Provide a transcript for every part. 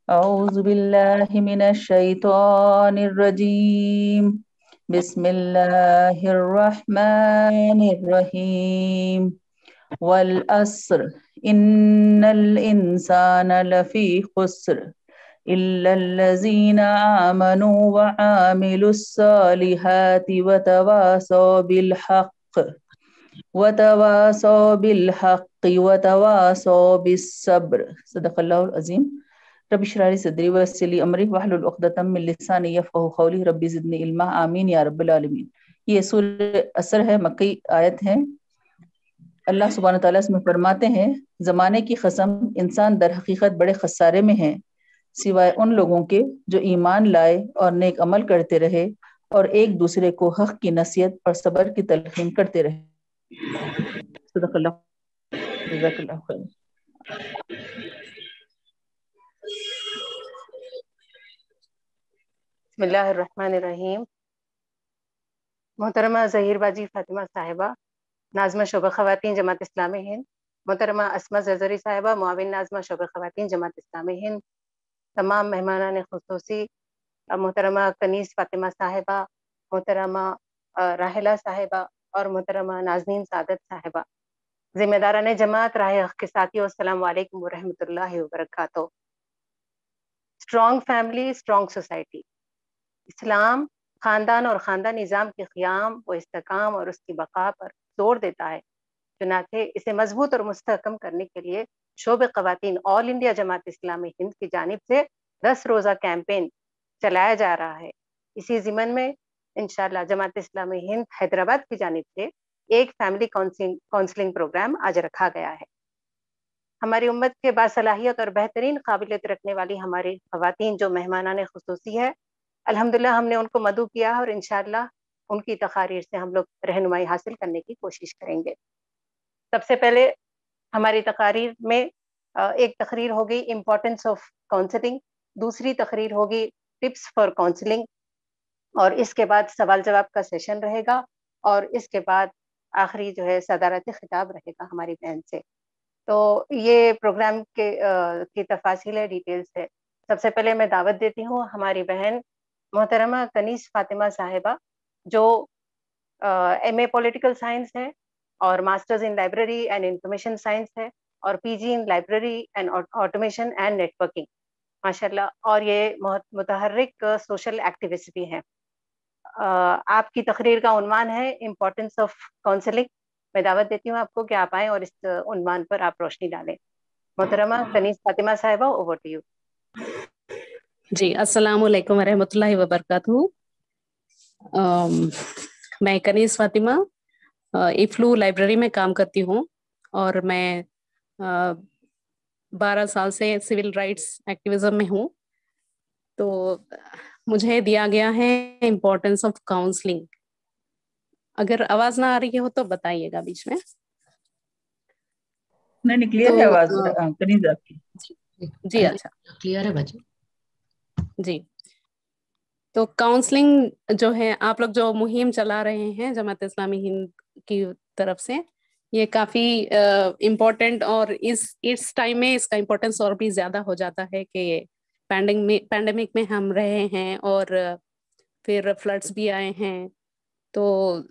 أعوذ بالله من الشيطان الرجيم. بسم الله الرحمن الرحيم. والعصر إن الإنسان لفي خسر إلا الذين آمنوا وعملوا الصالحات وتواصوا بالحق وتواصوا بالصبر. صدق اللہ العظیم. رب اشرح لي صدری ویسر لي امری واحلل عقدۃ من لسانی یفقهوا قولی. رب زدنی علما. آمین یا رب العالمین. یہ سورہ عصر ہے، مکی آیت ہے. اللہ سبحانہ تعالیٰ اس میں فرماتے ہیں، زمانے کی قسم، انسان در حقیقت بڑے خسارے میں ہیں سوائے ان لوگوں کے جو ایمان لائے اور نیک عمل کرتے رہے اور ایک دوسرے کو حق کی نصیحت اور صبر کی تلقین کرتے رہے. صدق اللہ. جزاک اللہ خیر. بسم اللہ الرحمن الرحیم. محترمہ ظہیر باجی فاطمہ صاحبہ، ناظمہ شعبہ خواتین جماعت اسلامی ہند، محترمہ اسما زرزری صاحبہ، معاون ناظمہ شعبہ خواتین جماعت اسلامی ہند، تمام مہمانان خصوصی، محترمہ کنیز فاطمہ صاحبہ، محترمہ راحلہ صاحبہ اور محترمہ نازنین سعادت صاحبہ، ذمہ داران جماعت، راہ حق کے ساتھیوں، السلام علیکم ورحمۃ اللہ وبرکاتہ. Strong family, strong society. اسلام خاندان اور خاندان نظام کے قیام و استحکام اور اس کی بقا پر زور دیتا ہے. چنانچہ اسے مضبوط اور مستحکم کرنے کے لیے شعبہ خواتین آل انڈیا جماعت اسلامی ہند کی جانب سے 10 روزہ کیمپین چلایا جا رہا ہے. اسی ضمن میں انشاءاللہ جماعت اسلامی ہند حیدرآباد کی جانب سے ایک فیملی کاؤنسلنگ پروگرام آج رکھا گیا ہے. ہماری امت کے باصلاحیت اور بہترین قابلیت رکھنے والی ہماری خواتین جو مہمانان خصوصی ہے، الحمدللہ ہم نے ان کو مدعو کیا اور انشاءاللہ ان کی تقاریر سے ہم لوگ رہنمائی حاصل کرنے کی کوشش کریں گے. سب سے پہلے ہماری تقاریر میں ایک تقریر ہوگی امپورٹنس آف کاؤنسلنگ، دوسری تقریر ہوگی ٹپس فار کاؤنسلنگ، اور اس کے بعد سوال جواب کا سیشن رہے گا، اور اس کے بعد آخری جو ہے صدارتی خطاب رہے گا ہماری بہن سے. تو یہ پروگرام کی تفاصیل ہے، ڈیٹیلز ہے. سب سے پہلے میں دعوت دیتی ہوں ہماری بہن محترمہ کنیز فاطمہ صاحبہ، جو ایم اے پولیٹیکل سائنس ہے اور masters in library and information science ہے اور P G in library and automation and networking ماشاء اللہ، اور یہ متحرک سوشل ایکٹیوسٹ بھی ہیں. آپ کی تقریر کا عنوان ہے امپورٹنس آف کاؤنسلنگ. میں دعوت دیتی ہوں آپ کو کہ آپ آئیں اور اس عنوان پر آپ روشنی ڈالیں. محترمہ کنیز فاطمہ صاحبہ، اوور ٹو یو. جی السلام علیکم ورحمۃ اللہ وبرکاتہ. میں کنیز فاطمہ افلو لائبریری میں کام کرتی ہوں اور میں 12 سال سے سول رائٹس ایکٹیویزم میں ہوں. تو مجھے دیا گیا ہے امپورٹنس آف کاؤنسلنگ. اگر آواز نہ آ رہی ہو تو بتائیے گا بیچ میں. نہیں کلیئر ہے آواز کنیز آپ کی. جی اچھا کلیئر ہے بچے. جی تو کاؤنسلنگ جو ہے آپ لوگ جو مہم چلا رہے ہیں جماعت اسلامی ہند کی طرف سے، یہ کافی امپورٹنٹ، اور اس ٹائم میں اس کا امپورٹینس اور بھی زیادہ ہو جاتا ہے کہ پینڈیمک میں ہم رہے ہیں اور پھر فلڈس بھی آئے ہیں. تو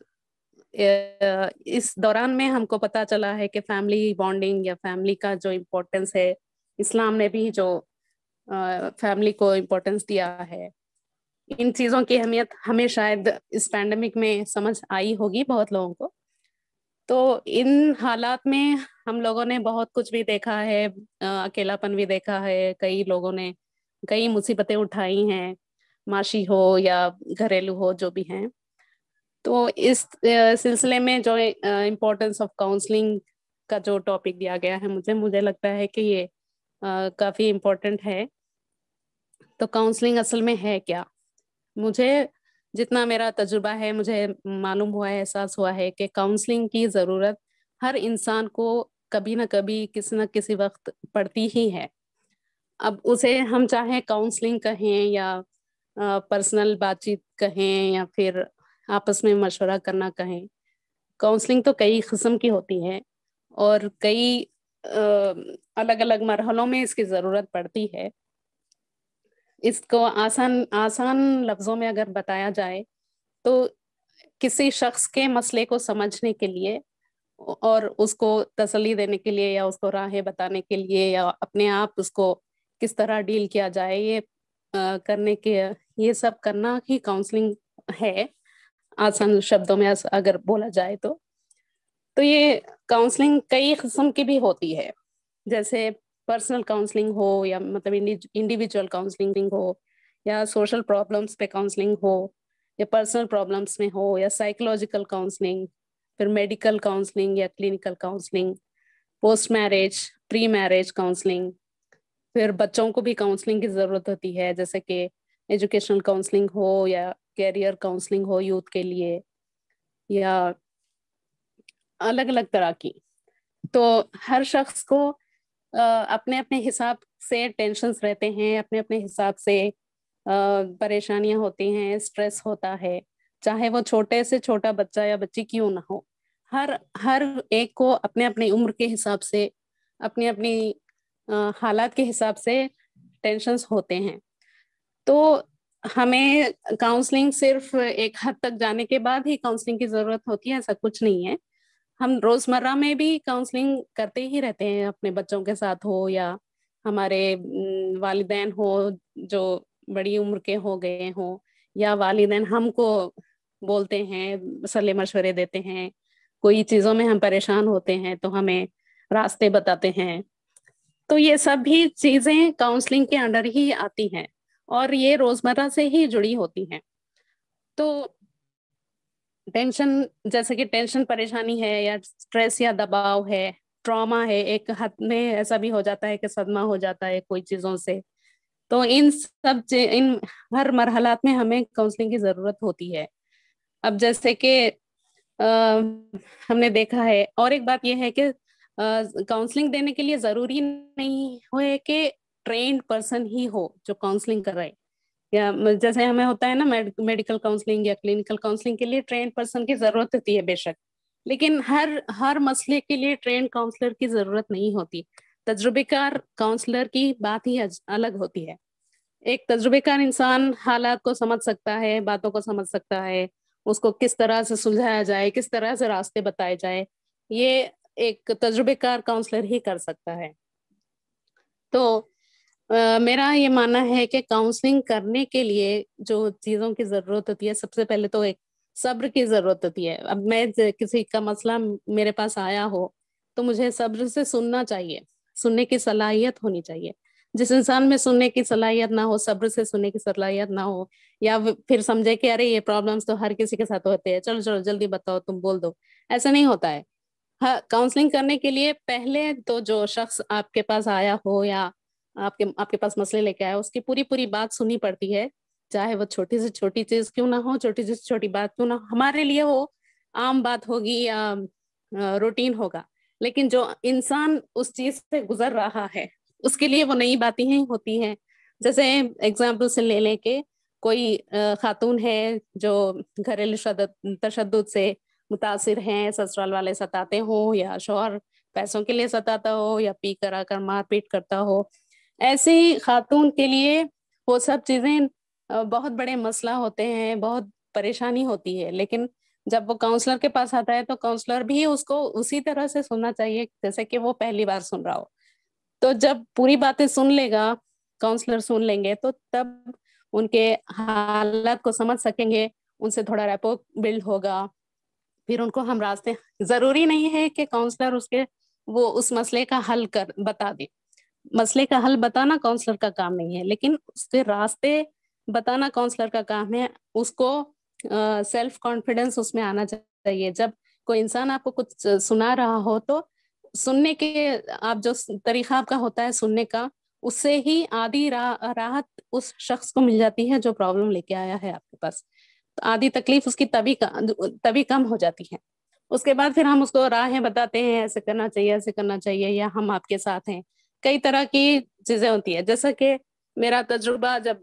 اس دوران میں ہم کو پتہ چلا ہے کہ فیملی بانڈنگ یا فیملی کا جو امپورٹینس ہے، اسلام نے بھی جو فیملی کو امپورٹینس دیا ہے، ان چیزوں کی اہمیت ہمیں شاید اس پینڈیمک میں سمجھ آئی ہوگی بہت لوگوں کو. تو ان حالات میں ہم لوگوں نے بہت کچھ بھی دیکھا ہے، اکیلا پن بھی دیکھا ہے، کئی لوگوں نے کئی مصیبتیں اٹھائی ہیں، معاشی ہو یا گھریلو ہو جو بھی ہیں. تو اس سلسلے میں جو امپورٹنس آف کاؤنسلنگ کا جو ٹاپک دیا گیا ہے مجھے لگتا ہے کہ یہ کافی امپورٹنٹ ہے. تو کاؤنسلنگ اصل میں ہے کیا؟ مجھے جتنا میرا تجربہ ہے، مجھے معلوم ہوا ہے، احساس ہوا ہے کہ کاؤنسلنگ کی ضرورت ہر انسان کو کبھی نہ کبھی کسی نہ کسی وقت پڑتی ہی ہے. اب اسے ہم چاہیں کاؤنسلنگ کہیں یا پرسنل بات چیت کہیں یا پھر آپس میں مشورہ کرنا کہیں، کاؤنسلنگ تو کئی قسم کی ہوتی ہے اور کئی الگ الگ مرحلوں میں اس کی ضرورت پڑتی ہے. اس کو آسان لفظوں میں اگر بتایا جائے تو کسی شخص کے مسئلے کو سمجھنے کے لیے اور اس کو تسلی دینے کے لیے یا اس کو راہیں بتانے کے لیے یا اپنے آپ اس کو کس طرح ڈیل کیا جائے، یہ کرنے کے یہ سب کرنا ہی کاؤنسلنگ ہے، آسان شبدوں میں اگر بولا جائے تو یہ کاؤنسلنگ کئی قسم کی بھی ہوتی ہے، جیسے پرسنل کاؤنسلنگ ہو یا مطلب انڈیویجول کاؤنسلنگ ہو یا سوشل پرابلمس پہ کاؤنسلنگ ہو یا پرسنل پرابلمس میں ہو یا سائیکولوجیکل کاؤنسلنگ، پھر میڈیکل کاؤنسلنگ یا clinical counselling, post marriage pre marriage counselling, پھر بچوں کو بھی کاؤنسلنگ کی ضرورت ہوتی ہے، جیسے کہ ایجوکیشنل کاؤنسلنگ ہو یا کیریئر کاؤنسلنگ ہو یوتھ کے لیے یا الگ الگ طرح کی۔ تو ہر شخص کو اپنے اپنے حساب سے ٹینشنز رہتے ہیں، اپنے اپنے حساب سے پریشانیاں ہوتی ہیں، اسٹریس ہوتا ہے، چاہے وہ چھوٹے سے چھوٹا بچہ یا بچی کیوں نہ ہو، ہر ایک کو اپنے اپنی عمر کے حساب سے اپنی اپنی حالات کے حساب سے ٹینشنز ہوتے ہیں۔ تو ہمیں کاؤنسلنگ صرف ایک حد تک جانے کے بعد ہی کاؤنسلنگ کی ضرورت ہوتی ہے، ایسا کچھ نہیں ہے۔ ہم روزمرہ میں بھی کاؤنسلنگ کرتے ہی رہتے ہیں، اپنے بچوں کے ساتھ ہو یا ہمارے والدین ہو جو بڑی عمر کے ہو گئے ہوں، یا والدین ہم کو بولتے ہیں، صلاح مشورے دیتے ہیں، کوئی چیزوں میں ہم پریشان ہوتے ہیں تو ہمیں راستے بتاتے ہیں۔ تو یہ سب بھی چیزیں کاؤنسلنگ کے انڈر ہی آتی ہیں اور یہ روزمرہ سے ہی جڑی ہوتی ہیں۔ تو ٹینشن، جیسے کہ ٹینشن پریشانی ہے یا اسٹریس یا دباؤ ہے، ٹراما ہے، ایک حد میں ایسا بھی ہو جاتا ہے کہ صدمہ ہو جاتا ہے کوئی چیزوں سے، تو ان ہر مرحلات میں ہمیں کاؤنسلنگ کی ضرورت ہوتی ہے۔ اب جیسے کہ ہم نے دیکھا ہے، اور ایک بات یہ ہے کہ کاؤنسلنگ دینے کے لیے ضروری نہیں ہے کہ ٹرینڈ پرسن ہی ہو جو کاؤنسلنگ کر رہے، یا جیسے ہمیں ہوتا ہے نا میڈیکل کاؤنسلنگ یا کلینکل کاؤنسلنگ کے لیے ٹرینڈ پرسن کی ضرورت ہوتی ہے بے شک، لیکن ہر مسئلے کے لیے ٹرینڈ کاؤنسلر کی ضرورت نہیں ہوتی۔ تجربے کار کاؤنسلر کی بات ہی الگ ہوتی ہے۔ ایک تجربے کار انسان حالات کو سمجھ سکتا ہے، باتوں کو سمجھ سکتا ہے، اس کو کس طرح سے سلجھایا جائے، کس طرح سے راستے بتائے جائے، یہ ایک تجربے کار کاؤنسلر ہی کر سکتا ہے۔ تو میرا یہ ماننا ہے کہ کاؤنسلنگ کرنے کے لیے جو چیزوں کی ضرورت ہوتی ہے، سب سے پہلے تو ایک صبر کی ضرورت ہوتی ہے۔ اب میں کسی کا مسئلہ میرے پاس آیا ہو تو مجھے صبر سے سننا چاہیے، سننے کی صلاحیت ہونی چاہیے۔ جس انسان میں سننے کی صلاحیت نہ ہو، صبر سے سننے کی صلاحیت نہ ہو، یا پھر سمجھے کہ ارے یہ پرابلمس تو ہر کسی کے ساتھ ہوتے ہیں، چلو چلو جلدی بتاؤ، تم بول دو، ایسا نہیں ہوتا ہے۔ کاؤنسلنگ کرنے کے لیے پہلے تو جو شخص آپ کے پاس آیا ہو یا آپ کے پاس مسئلے لے کے آیا، اس کی پوری بات سننی پڑتی ہے، چاہے وہ چھوٹی سے چھوٹی چیز کیوں نہ ہو، چھوٹی سے چھوٹی بات کیوں نہ ہو، ہمارے لیے وہ عام بات ہوگی یا روٹین ہوگا، لیکن جو انسان اس چیز سے گزر رہا ہے اس کے لیے وہ نئی باتیں ہی ہوتی ہیں۔ جیسے ایگزامپل سے لے لیں کہ کوئی خاتون ہے جو گھریلو تشدد سے متاثر ہیں، سسرال والے ستاتے ہوں یا شوہر پیسوں کے لیے ستاتا ہو یا پی کر آ کر مار پیٹ کرتا ہو، ایسی خاتون کے لیے وہ سب چیزیں بہت بڑے مسئلہ ہوتے ہیں، بہت پریشانی ہوتی ہے، لیکن جب وہ کاؤنسلر کے پاس آتا ہے تو کاؤنسلر بھی اس کو اسی طرح سے سننا چاہیے جیسے کہ وہ پہلی بار سن رہا ہو۔ تو جب پوری باتیں سن لے گا، کاؤنسلر سن لیں گے، تو تب ان کے حالات کو سمجھ سکیں گے، ان سے تھوڑا ریپو بلڈ ہوگا، پھر ان کو ہم راستے، ضروری نہیں ہے کہ کاؤنسلر وہ اس مسئلے کا حل بتا دے، مسئلے کا حل بتانا کاؤنسلر کا کام نہیں ہے، لیکن اس کے راستے بتانا کاؤنسلر کا کام ہے۔ اس کو سیلف کانفیڈنس اس میں آنا چاہیے۔ جب کوئی انسان آپ کو کچھ سنا رہا ہو تو سننے کے آپ جو طریقہ آپ کا ہوتا ہے سننے کا، اس سے ہی آدھی راحت اس شخص کو مل جاتی ہے جو پرابلم لے کے آیا ہے آپ کے پاس، تو آدھی تکلیف اس کی تبھی کم ہو جاتی ہے۔ اس کے بعد پھر ہم اس کو راہیں بتاتے ہیں، ایسے کرنا چاہیے، ایسے کرنا چاہیے، یا ہم آپ کے ساتھ ہیں، کئی طرح کی چیزیں ہوتی ہیں۔ جیسا کہ میرا تجربہ جب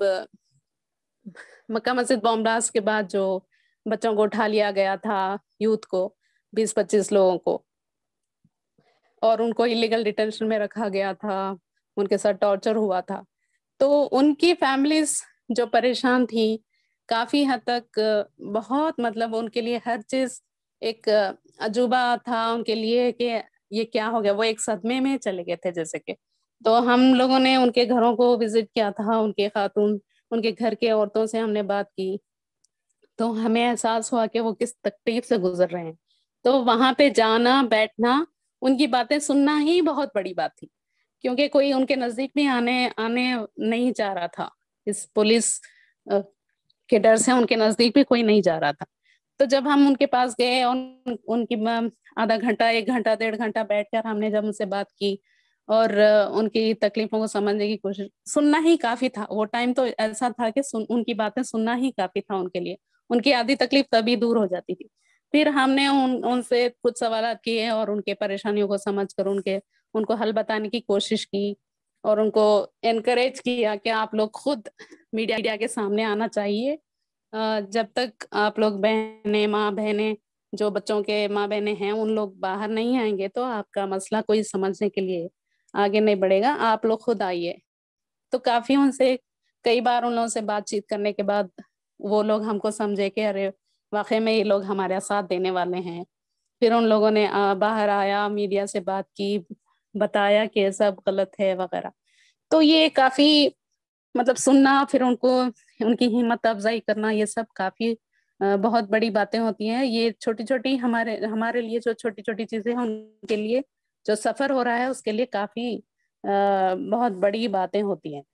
مکہ مسجد بم بلاسٹ کے بعد جو بچوں کو اٹھا لیا گیا تھا، یوتھ کو 20-25 لوگوں کو، اور ان کو الیگل ڈیٹینشن میں رکھا گیا تھا، ان کے ساتھ ٹارچر ہوا تھا، تو ان کی فیملیز جو پریشان تھی کافی حد تک، بہت مطلب ان کے لیے ہر چیز ایک عجوبہ تھا ان کے لیے کہ یہ کیا ہو گیا. وہ ایک صدمے میں چلے گئے تھے جیسے کہ. تو ہم لوگوں نے ان کے گھروں کو وزٹ کیا تھا، ان کے خاتون، ان کے گھر کے عورتوں سے ہم نے بات کی، تو ہمیں احساس ہوا کہ وہ کس تکلیف سے گزر رہے ہیں. تو وہاں پہ جانا، بیٹھنا، ان کی باتیں سننا ہی بہت بڑی بات تھی، کیونکہ کوئی ان کے نزدیک بھی آنے نہیں چاہ رہا تھا. اس پولیس کے ڈر سے ان کے نزدیک بھی کوئی نہیں جا رہا تھا. تو جب ہم ان کے پاس گئے، ان کی آدھا گھنٹہ، 1 گھنٹہ، 1.5 گھنٹہ بیٹھ کر ہم نے جب ان سے بات کی اور ان کی تکلیفوں کو سمجھنے کی کوشش، سننا ہی کافی تھا. وہ ٹائم تو ایسا تھا کہ ان کی باتیں سننا ہی کافی تھا ان کے لیے. ان کی آدھی تکلیف تبھی دور ہو جاتی تھی. پھر ہم نے ان سے کچھ سوالات کیے اور ان کے پریشانیوں کو سمجھ کر ان کو حل بتانے کی کوشش کی، اور ان کو انکریج کیا کہ آپ لوگ خود میڈیا کے سامنے آنا چاہیے. جب تک آپ لوگ ماں بہنیں جو بچوں کے ماں بہنیں ہیں ان لوگ باہر نہیں آئیں گے تو آپ کا مسئلہ کوئی سمجھنے کے لیے آگے نہیں بڑھے گا. آپ لوگ خود آئیے. تو کافی ان سے کئی بار ان لوگوں سے بات چیت کرنے کے بعد وہ لوگ ہم کو سمجھے کہ ارے واقعی میں یہ لوگ ہمارے ساتھ دینے والے ہیں. پھر ان لوگوں نے باہر آیا، میڈیا سے بات کی، بتایا کہ سب غلط ہے وغیرہ. تو یہ کافی مطلب سننا، پھر ان کی ہمت افزائی کرنا، یہ سب کافی بہت بڑی باتیں ہوتی ہیں. یہ چھوٹی چھوٹی ہمارے لیے جو چھوٹی چھوٹی چیزیں ہیں، ان کے لیے جو سفر ہو رہا ہے اس کے لیے کافی بہت بڑی باتیں ہوتی ہیں.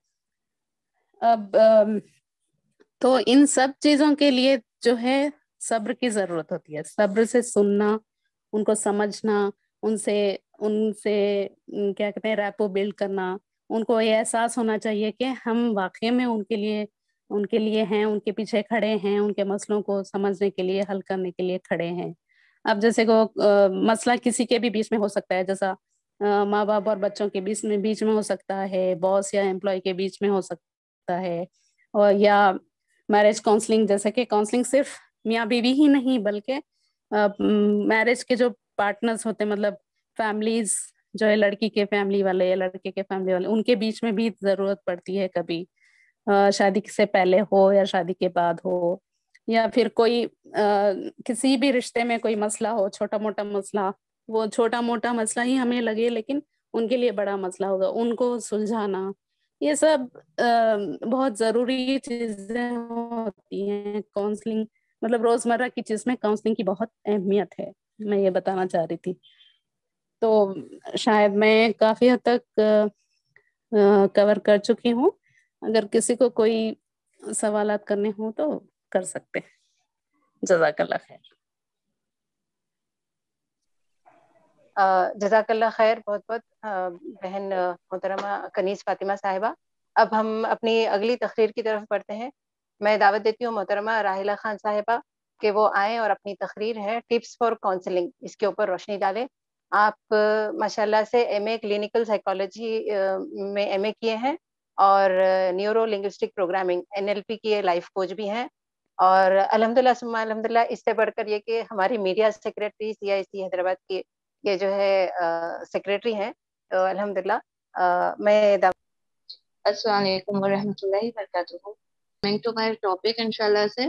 اب تو ان سب چیزوں کے لیے جو ہے صبر کی ضرورت ہوتی ہے. صبر سے سننا، ان کو سمجھنا، ان سے کیا کہتے ہیں ریپو بلڈ کرنا. ان کو یہ احساس ہونا چاہیے کہ ہم واقعی میں ان کے لیے ہیں، ان کے پیچھے کھڑے ہیں، ان کے مسئلوں کو سمجھنے کے لیے، حل کرنے کے لیے کھڑے ہیں. اب جیسے کہ مسئلہ کسی کے بھی بیچ میں ہو سکتا ہے، جیسا ماں باپ اور بچوں کے بیچ میں ہو سکتا ہے، باس یا امپلائی کے بیچ میں ہو سکتا ہے، اور یا میرج کاؤنسلنگ. جیسے کہ کاؤنسلنگ صرف میاں بیوی ہی نہیں بلکہ میرج کے جو پارٹنرز ہوتے ہیں، مطلب فیملیز جو ہے، لڑکی کے فیملی والے یا لڑکے کے فیملی والے، ان کے بیچ میں بھی ضرورت پڑتی ہے. کبھی شادی سے پہلے ہو یا شادی کے بعد ہو، یا پھر کوئی کسی بھی رشتے میں کوئی مسئلہ ہو، چھوٹا موٹا مسئلہ، وہ چھوٹا موٹا مسئلہ ہی ہمیں لگے لیکن ان کے لیے بڑا مسئلہ ہوگا، ان کو سلجھانا، یہ سب بہت ضروری چیزیں ہوتی ہیں. کاؤنسلنگ مطلب روزمرہ کی چیز میں کاؤنسلنگ کی بہت اہمیت ہے، میں یہ بتانا چاہ رہی تھی. تو شاید میں کافی حد تک کور کر چکی ہوں. اگر کسی کو کوئی سوالات کرنے ہوں تو کر سکتے ہیں. جزاک اللہ خیر. جزاک اللہ خیر بہت بہت بہن محترمہ کنیز فاطمہ صاحبہ. اب ہم اپنی اگلی تقریر کی طرف بڑھتے ہیں. میں دعوت دیتی ہوں محترمہ راحلہ خان صاحبہ کہ وہ آئیں اور اپنی تقریر ہے ٹپس فار کاؤنسلنگ، اس کے اوپر روشنی ڈالیں. آپ ماشاءاللہ سے ایم اے کلینکل سائیکالوجی میں ایم اے کیے ہیں، اور نیورو لنگوسٹک پروگرامنگ NLP کی لائف کوچ بھی ہیں، اور الحمدللہ ثم الحمدللہ اس سے بڑھ کر یہ کہ ہماری میڈیا سیکریٹری CIC حیدرآباد کی یہ جو ہے سیکریٹری ہیں. تو الحمدللہ میں السلام علیکم ورحمۃ اللہ وبرکاتہ. تو میرا ٹاپک انشاءاللہ سے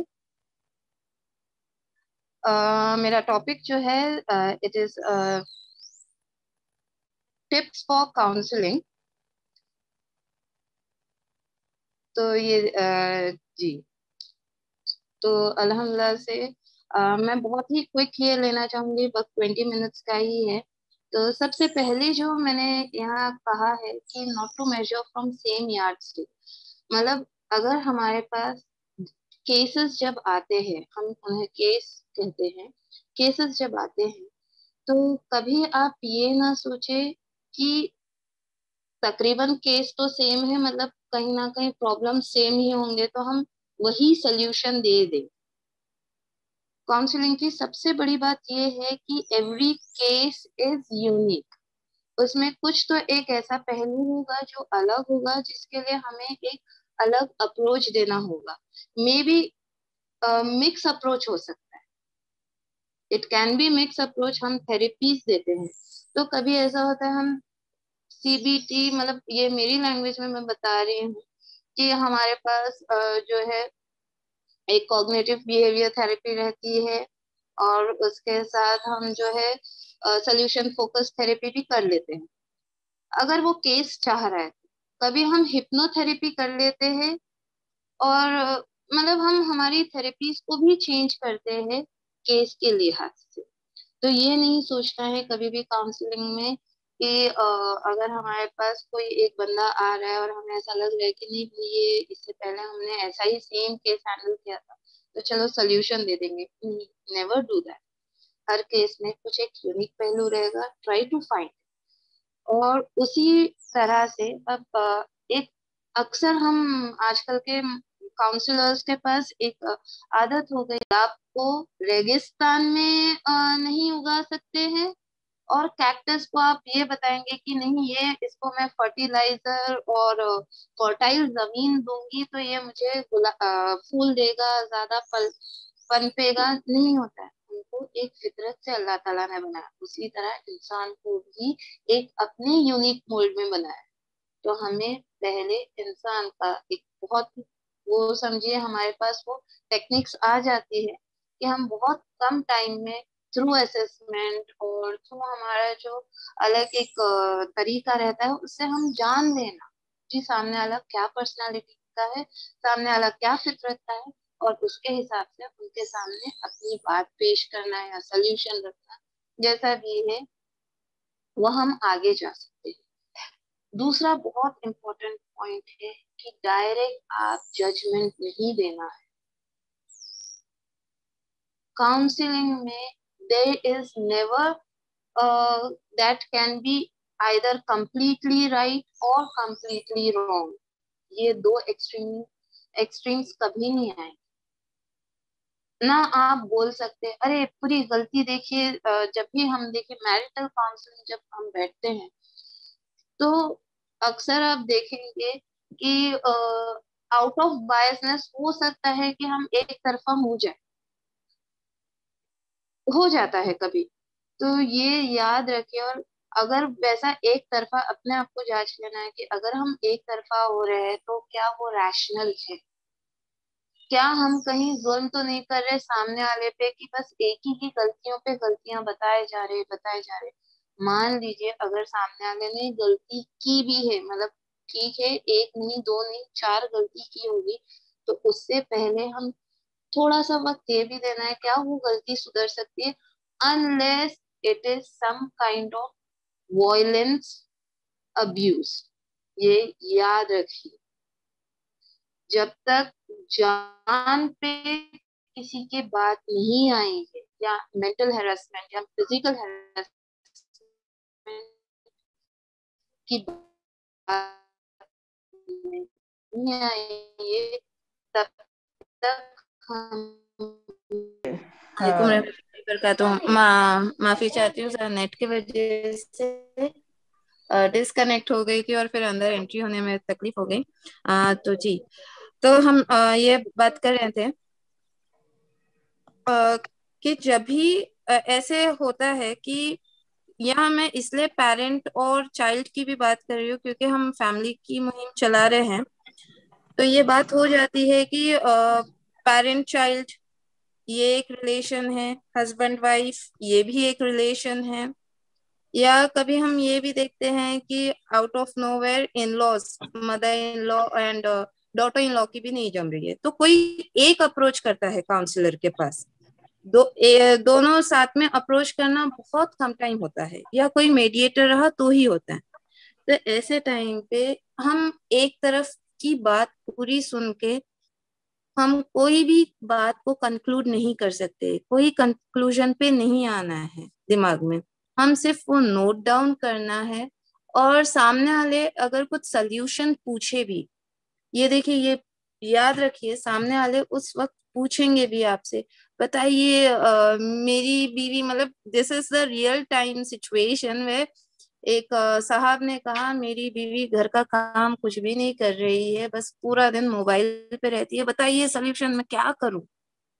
میرا ٹاپک جو ہے it is tips for counselling. تو یہ جی تو الحمدللہ سے میں بہت ہی کوئک یہ لینا چاہوں گی، بس 20 منٹس کا ہی ہے. تو سب سے پہلے جو میں نے یہاں کہا ہے کہ not to measure from same yardstick. مطلب اگر ہمارے پاس کیسز جب آتے ہیں، ہم انہیں کیس کہتے ہیں، کیسز جب آتے ہیں تو کبھی آپ یہ نہ سوچے کہ تقریباً کیس تو سیم ہے، مطلب کہیں نہ کہیں پرابلم سیم ہی ہوں گے تو ہم وہی سلیوشن دے دیں. کاؤنسلنگ کی سب سے بڑی بات یہ ہے کہ ایوری کیس از یونیک. اس میں کچھ تو ایک ایسا پہلو ہوگا جو الگ ہوگا، جس کے لیے ہمیں ایک الگ اپروچ دینا ہوگا. مے بی مکس اپروچ ہو سکتا ہے، it can be mix approach. ہم تھراپیز دیتے ہیں تو کبھی ایسا ہوتا ہے ہم CBT، مطلب یہ میری لینگویج میں بتا رہی ہوں، کہ ہمارے پاس جو ہے ایک کوگنیٹو بیہیویئر تھراپی رہتی ہے اور اس کے ساتھ ہم جو ہے سلیوشن فوکس تھراپی بھی کر لیتے ہیں اگر وہ کیس چاہ رہا ہے. کبھی ہم ہپنو تھراپی کر لیتے ہیں اور مطلب ہم ہماری تھراپیز کو بھی چینج کرتے ہیں کیس کے لحاظ سے. تو یہ نہیں سوچنا ہے کبھی بھی کاؤنسلنگ میں کہ اگر ہمارے پاس کوئی ایک بندہ آ رہا ہے اور ہمیں ایسا لگ رہا ہے کہ نہیں یہ اس سے پہلے ہم نے ایسا ہی سیم کیس ہینڈل کیا تھا تو چلو سلیوشن دے دیں گے. Never do that. ہر کیس میں کچھ ایک یونیک پہلو رہے گا. Try to find. اور اسی طرح سے اب ایک اکثر ہم آج کل کے کاؤنسلرز کے پاس ایک عادت ہو گئی آپ کو ریگستان میں نہیں اگا سکتے ہیں اور کیکٹس کو آپ یہ بتائیں گے کہ نہیں یہ اس کو میں فرٹیلائزر اور فرٹائل زمین دوں گی تو یہ مجھے پھول دے گا زیادہ پنپے گا. نہیں ہوتا ہے. ان کو ایک فطرت سے اللہ تعالیٰ نے بنایا اسی طرح انسان کو بھی ایک اپنے یونیک مولڈ میں بنایا. تو ہمیں پہلے انسان کا ایک بہت وہ سمجھیے ہمارے پاس وہ ٹیکنیکس آ جاتی ہے کہ ہم بہت کم ٹائم میں تھرو اسسمنٹ اور تھرو ہمارا جو الگ ایک طریقہ رہتا ہے اس سے ہم جان لینا جی سامنے والا کیا پرسنالٹی کا ہے, سامنے والا کیا فطرت کا ہے اور اس کے حساب سے ان کے سامنے اپنی بات پیش کرنا یا سلیوشن رکھنا جیسا بھی ہے وہ ہم آگے جا سکتے ہیں. دوسرا بہت امپورٹنٹ پوائنٹ ہے کہ ڈائریکٹ آپ ججمنٹ نہیں دینا ہے. کاؤنسلنگ میں there is never that can be either completely right or completely wrong. یہ دو ایکسٹریمز کبھی نہیں آئیں. نہ آپ بول سکتے ارے پوری غلطی دیکھیے جب بھی ہم دیکھیں میرٹل کاؤنسلنگ جب ہم بیٹھتے ہیں تو اکثر آپ دیکھیں گے کہ آؤٹ آف بائسنس ہو سکتا ہے کہ ہم ایک طرفہ ہو جاتا ہے کبھی. تو یہ یاد رکھے اور اگر ویسا ایک طرفہ اپنے آپ کو جانچ لینا ہے کہ اگر ہم ایک طرفہ ہو رہے ہیں تو کیا وہ ریشنل ہے, کیا ہم کہیں ظلم تو نہیں کر رہے سامنے والے پہ کہ بس ایک ہی کی غلطیوں پہ غلطیاں بتائے جا رہے. مان لیجیے اگر سامنے والے نے غلطی کی بھی ہے مطلب ٹھیک ہے ایک نہیں دو نہیں 4 غلطی کی ہوگی تو اس سے پہلے ہم تھوڑا سا وقت یہ بھی دینا ہے کیا وہ غلطی سدھر سکتی ہے unless it is some kind of violence abuse. یہ یاد رکھیے جب تک جان پہ کسی کے بات نہیں آئی ہے یا مینٹل ہیراسمنٹ یا فزیکل ہیراسمنٹ کی بات نہیں آئی ہے تب تک ہم معافی چاہتی ہوں سر نیٹ کی وجہ سے ڈسکنیکٹ ہو گئی تھی اور پھر اندر انٹری ہونے میں تکلیف ہو گئی. تو جی تو ہم یہ بات کر رہے تھے کہ جب بھی ایسے ہوتا ہے کہ یہاں میں اس لیے پیرنٹ اور چائلڈ کی بھی بات کر رہی ہوں کیونکہ ہم فیملی کی مہم چلا رہے ہیں تو یہ بات ہو جاتی ہے کہ پیرنٹ چائلڈ یہ ایک ریلیشن ہے, ہسبینڈ وائف یہ بھی ایک ریلیشن ہے, یا کبھی ہم یہ بھی دیکھتے ہیں کہ out of nowhere in laws mother in law and daughter in law کی بھی نہیں جم رہی ہے تو کوئی ایک اپروچ کرتا ہے کاؤنسلر کے پاس, دونوں ساتھ میں اپروچ کرنا بہت کم ٹائم ہوتا ہے یا کوئی میڈیٹر رہا تو ہی ہوتا ہے. تو ایسے ٹائم پہ ہم ایک طرف کی بات پوری سن کے ہم کوئی بھی بات کو کنکلوڈ نہیں کر سکتے, کوئی کنکلوژن پہ نہیں آنا ہے دماغ میں, ہم صرف وہ نوٹ ڈاؤن کرنا ہے اور سامنے والے اگر کچھ سلیوشن پوچھے بھی یہ دیکھیے یہ یاد رکھیے سامنے والے اس وقت پوچھیں گے بھی آپ سے بتائیے میری بیوی مطلب this is the real time situation میں ایک صاحب نے کہا میری بیوی گھر کا کام کچھ بھی نہیں کر رہی ہے بس پورا دن موبائل پہ رہتی ہے, بتائیے سلیوشن میں کیا کروں.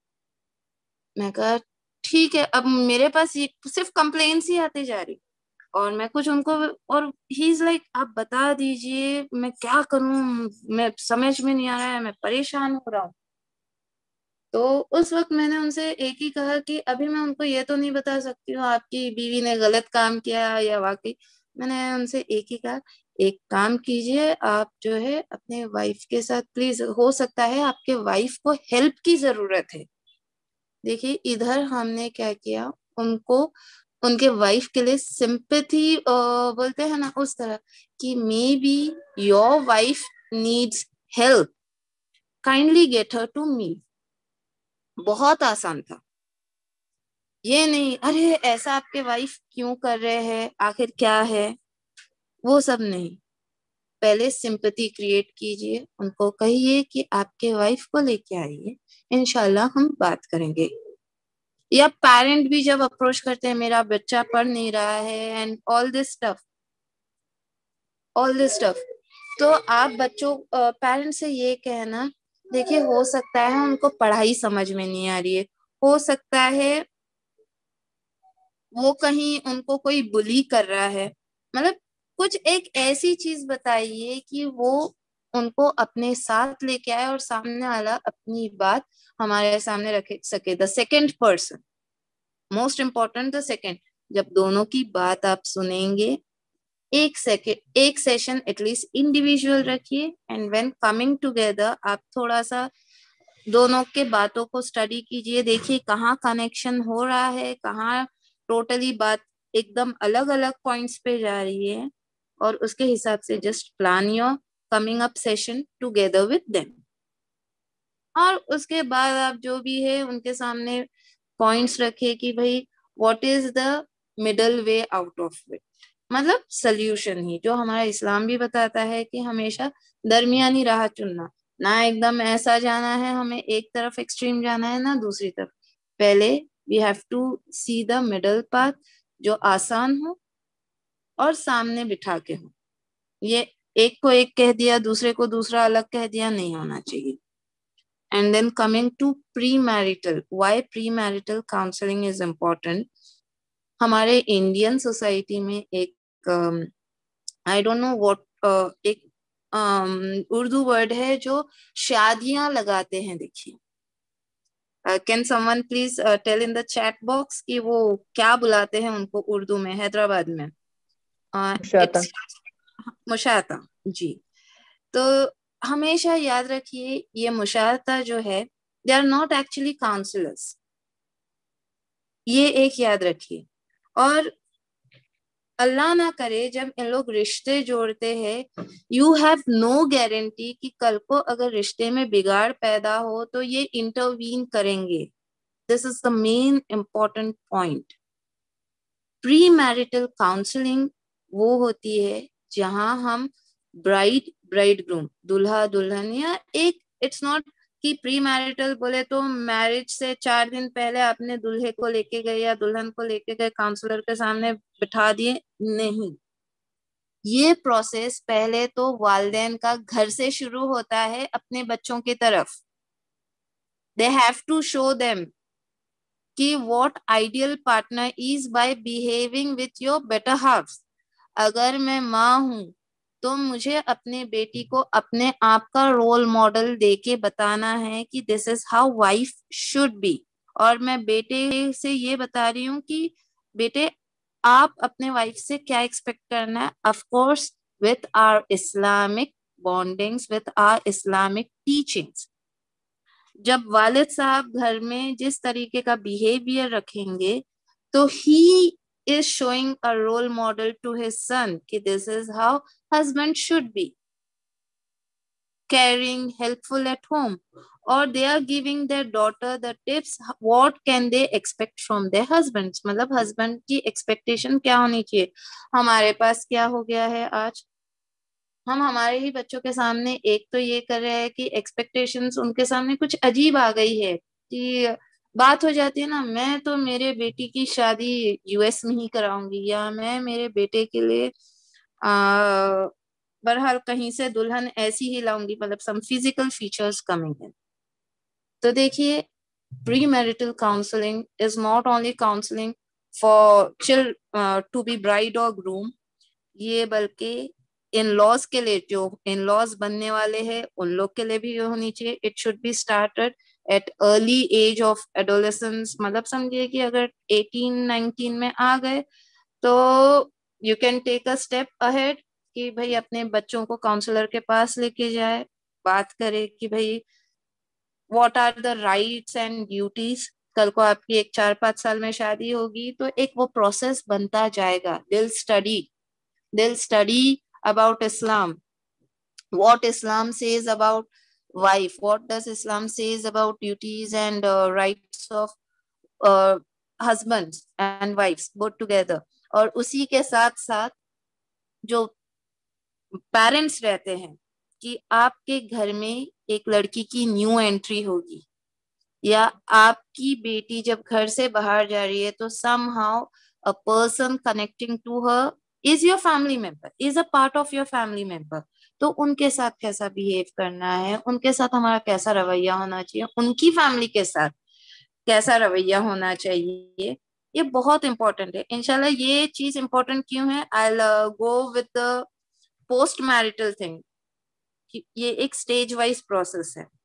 میں کہا ٹھیک ہے اب میرے پاس صرف کمپلینس ہی آتے جا رہی اور میں کچھ ان کو, اور ہی از لائک آپ بتا دیجئے میں کیا کروں, میں سمجھ میں نہیں آ رہا ہے, میں پریشان ہو رہا ہوں. تو اس وقت میں نے ان سے ایک ہی کہا کہ ابھی میں ان کو یہ تو نہیں بتا سکتی ہوں آپ کی بیوی نے غلط کام کیا یا واقعی. میں نے ان سے ایک ہی کہا, ایک کام کیجئے, آپ جو ہے اپنے وائف کے ساتھ پلیز, ہو سکتا ہے آپ کے وائف کو ہیلپ کی ضرورت ہے. دیکھیے ادھر ہم نے کیا کیا, ان کو ان کے وائف کے لیے سمپتھی بولتے ہیں نا اس طرح کہ may be your wife needs help, kindly get her to me. بہت آسان تھا. یہ نہیں ارے ایسا آپ کے وائف کیوں کر رہے ہیں, آخر کیا ہے, وہ سب نہیں. پہلے سمپتھی کریٹ کیجئے, ان کو کہیے کہ آپ کے وائف کو لے کے آئیے, انشاءاللہ ہم بات کریں گے. یا پیرنٹ بھی جب اپروچ کرتے ہیں میرا بچہ پڑھ نہیں رہا ہے اینڈ آل دس اسٹف, تو آپ بچوں پیرنٹ سے یہ کہنا, دیکھیے ہو سکتا ہے ان کو پڑھائی سمجھ میں نہیں آ رہی ہے, ہو سکتا ہے وہ کہیں ان کو کوئی بلی کر رہا ہے, مطلب کچھ ایک ایسی چیز بتائیے کہ وہ ان کو اپنے ساتھ لے کے آئے اور سامنے والا اپنی بات ہمارے سامنے رکھ سکے. The second person, most important the second. جب دونوں کی بات آپ سنیں گے, ایک سیشن ایٹ لیسٹ انڈیویجول رکھیے, اینڈ وین کمنگ ٹوگیدر آپ تھوڑا سا دونوں کے باتوں کو اسٹڈی کیجئے, دیکھیے کہاں کنیکشن ہو رہا ہے, کہاں ٹوٹلی بات ایک دم الگ الگ پوائنٹس پہ جا رہی ہے, اور اس کے حساب سے just plan your coming up session together with them. اور اس کے بعد آپ جو بھی ہے ان کے سامنے پوائنٹس رکھے کہ بھائی what is the middle way out of it, مطلب سلیوشن ہی جو ہمارا اسلام بھی بتاتا ہے کہ ہمیشہ درمیانی راہ چننا, نہ ایک دم ایسا جانا ہے ہمیں ایک طرف ایکسٹریم جانا ہے نہ دوسری طرف. پہلے we have to see the middle path جو آسان ہو اور سامنے بٹھا کے ہو. یہ ایک کو ایک کہہ دیا دوسرے کو دوسرا الگ کہہ دیا نہیں ہونا چاہیے. And then coming to pre-marital, why pre-marital counseling is important. ہمارے انڈین سوسائٹی میں ایک I don't know what ایک اردو ورڈ ہے جو شادیاں لگاتے ہیں. دیکھیے can someone please tell in the chat box کہ وہ کیا بلاتے ہیں ان کو اردو میں حیدرآباد میں؟ مشاطہ. جی, تو ہمیشہ یاد رکھیے یہ مشاطہ جو ہے they are not actually counselors, یہ ایک یاد رکھیے. اور اللہ نہ کرے جب ان لوگ رشتے جوڑتے ہیں یو ہیو نو گارنٹی کہ کل کو اگر رشتے میں بگاڑ پیدا ہو تو یہ انٹروین کریں گے. This is the main important point. Pre marital counselling وہ ہوتی ہے جہاں ہم برائڈ گروم, دلہا دلہن, یا ایک اٹس ناٹ کہ پری میرٹل بولے تو میرج سے 4 دن پہلے آپ نے دلہے کو لے کے گئے یا دلہن کو لے کے گئے کاؤنسلر کے سامنے بٹھا دیے, نہیں. یہ پروسیس پہلے تو والدین کا گھر سے شروع ہوتا ہے اپنے بچوں کی طرف. they have to show them کہ what ideal partner is by behaving with your better halves. اگر میں ماں ہوں تو مجھے اپنے بیٹی کو اپنے آپ کا رول ماڈل دے کے بتانا ہے کہ this is how wife should be. اور میں بیٹے سے یہ بتا رہی ہوں کہ بیٹے آپ اپنے وائف سے کیا ایکسپیکٹ کرنا ہے, of course with our Islamic bondings, with our Islamic teachings. جب والد صاحب گھر میں جس طریقے کا بیہیویئر رکھیں گے تو ہی is showing a role model to his son کہ this is how husband should be, caring, helpful at home, or they are giving their daughter the tips what can they expect from their husbands. مطلب husband کی expectation کیا ہونی چاہیے. ہمارے پاس کیا ہو گیا ہے آج, ہم ہمارے ہی بچوں کے سامنے ایک تو یہ کر رہے ہیں کہ ایکسپیکٹیشنز ان کے سامنے کچھ عجیب آ گئی ہے کہ بات ہو جاتی ہے نا, میں تو میرے بیٹی کی شادی یو ایس میں ہی کراؤں گی, یا میں میرے بیٹے کے لیے بہرحال کہیں سے دلہن ایسی ہی لاؤں گی, مطلب سم فزیکل فیچرز کمنگ ہے. تو دیکھیے pre marital counselling is not only counselling to be bride और ग्रूम, ये बल्कि इन लॉज के लिए, जो इन लॉज बनने वाले हैं उन लोग के लिए भी होनी चाहिए. It should be started at early age of adolescence. मतलब समझिए कि अगर 18-19 में आ गए तो you can take a step ahead कि भाई अपने बच्चों को काउंसलर के पास लेके जाए, बात करे कि भाई what are the rights and duties. कल को आपकी एक 4-5 साल में शादी होगी तो एक वो प्रोसेस बनता जाएगा. they'll study about Islam, what Islam says about wife, what does Islam says about duties and rights of husbands and wives both together. और उसी के साथ साथ जो पेरेंट्स रहते हैं कि आपके घर में एक लड़की की न्यू एंट्री होगी या आपकी बेटी जब घर से बाहर जा रही है तो somehow a person connecting to her is your family member, is a part of your family member. तो उनके साथ कैसा बिहेव करना है, उनके साथ हमारा कैसा रवैया होना चाहिए, उनकी फैमिली के साथ कैसा रवैया होना चाहिए, ये बहुत इंपॉर्टेंट है. इंशाल्लाह ये चीज इंपॉर्टेंट क्यों है, I'll go with the post marital thing. ये एक स्टेज वाइज प्रोसेस है.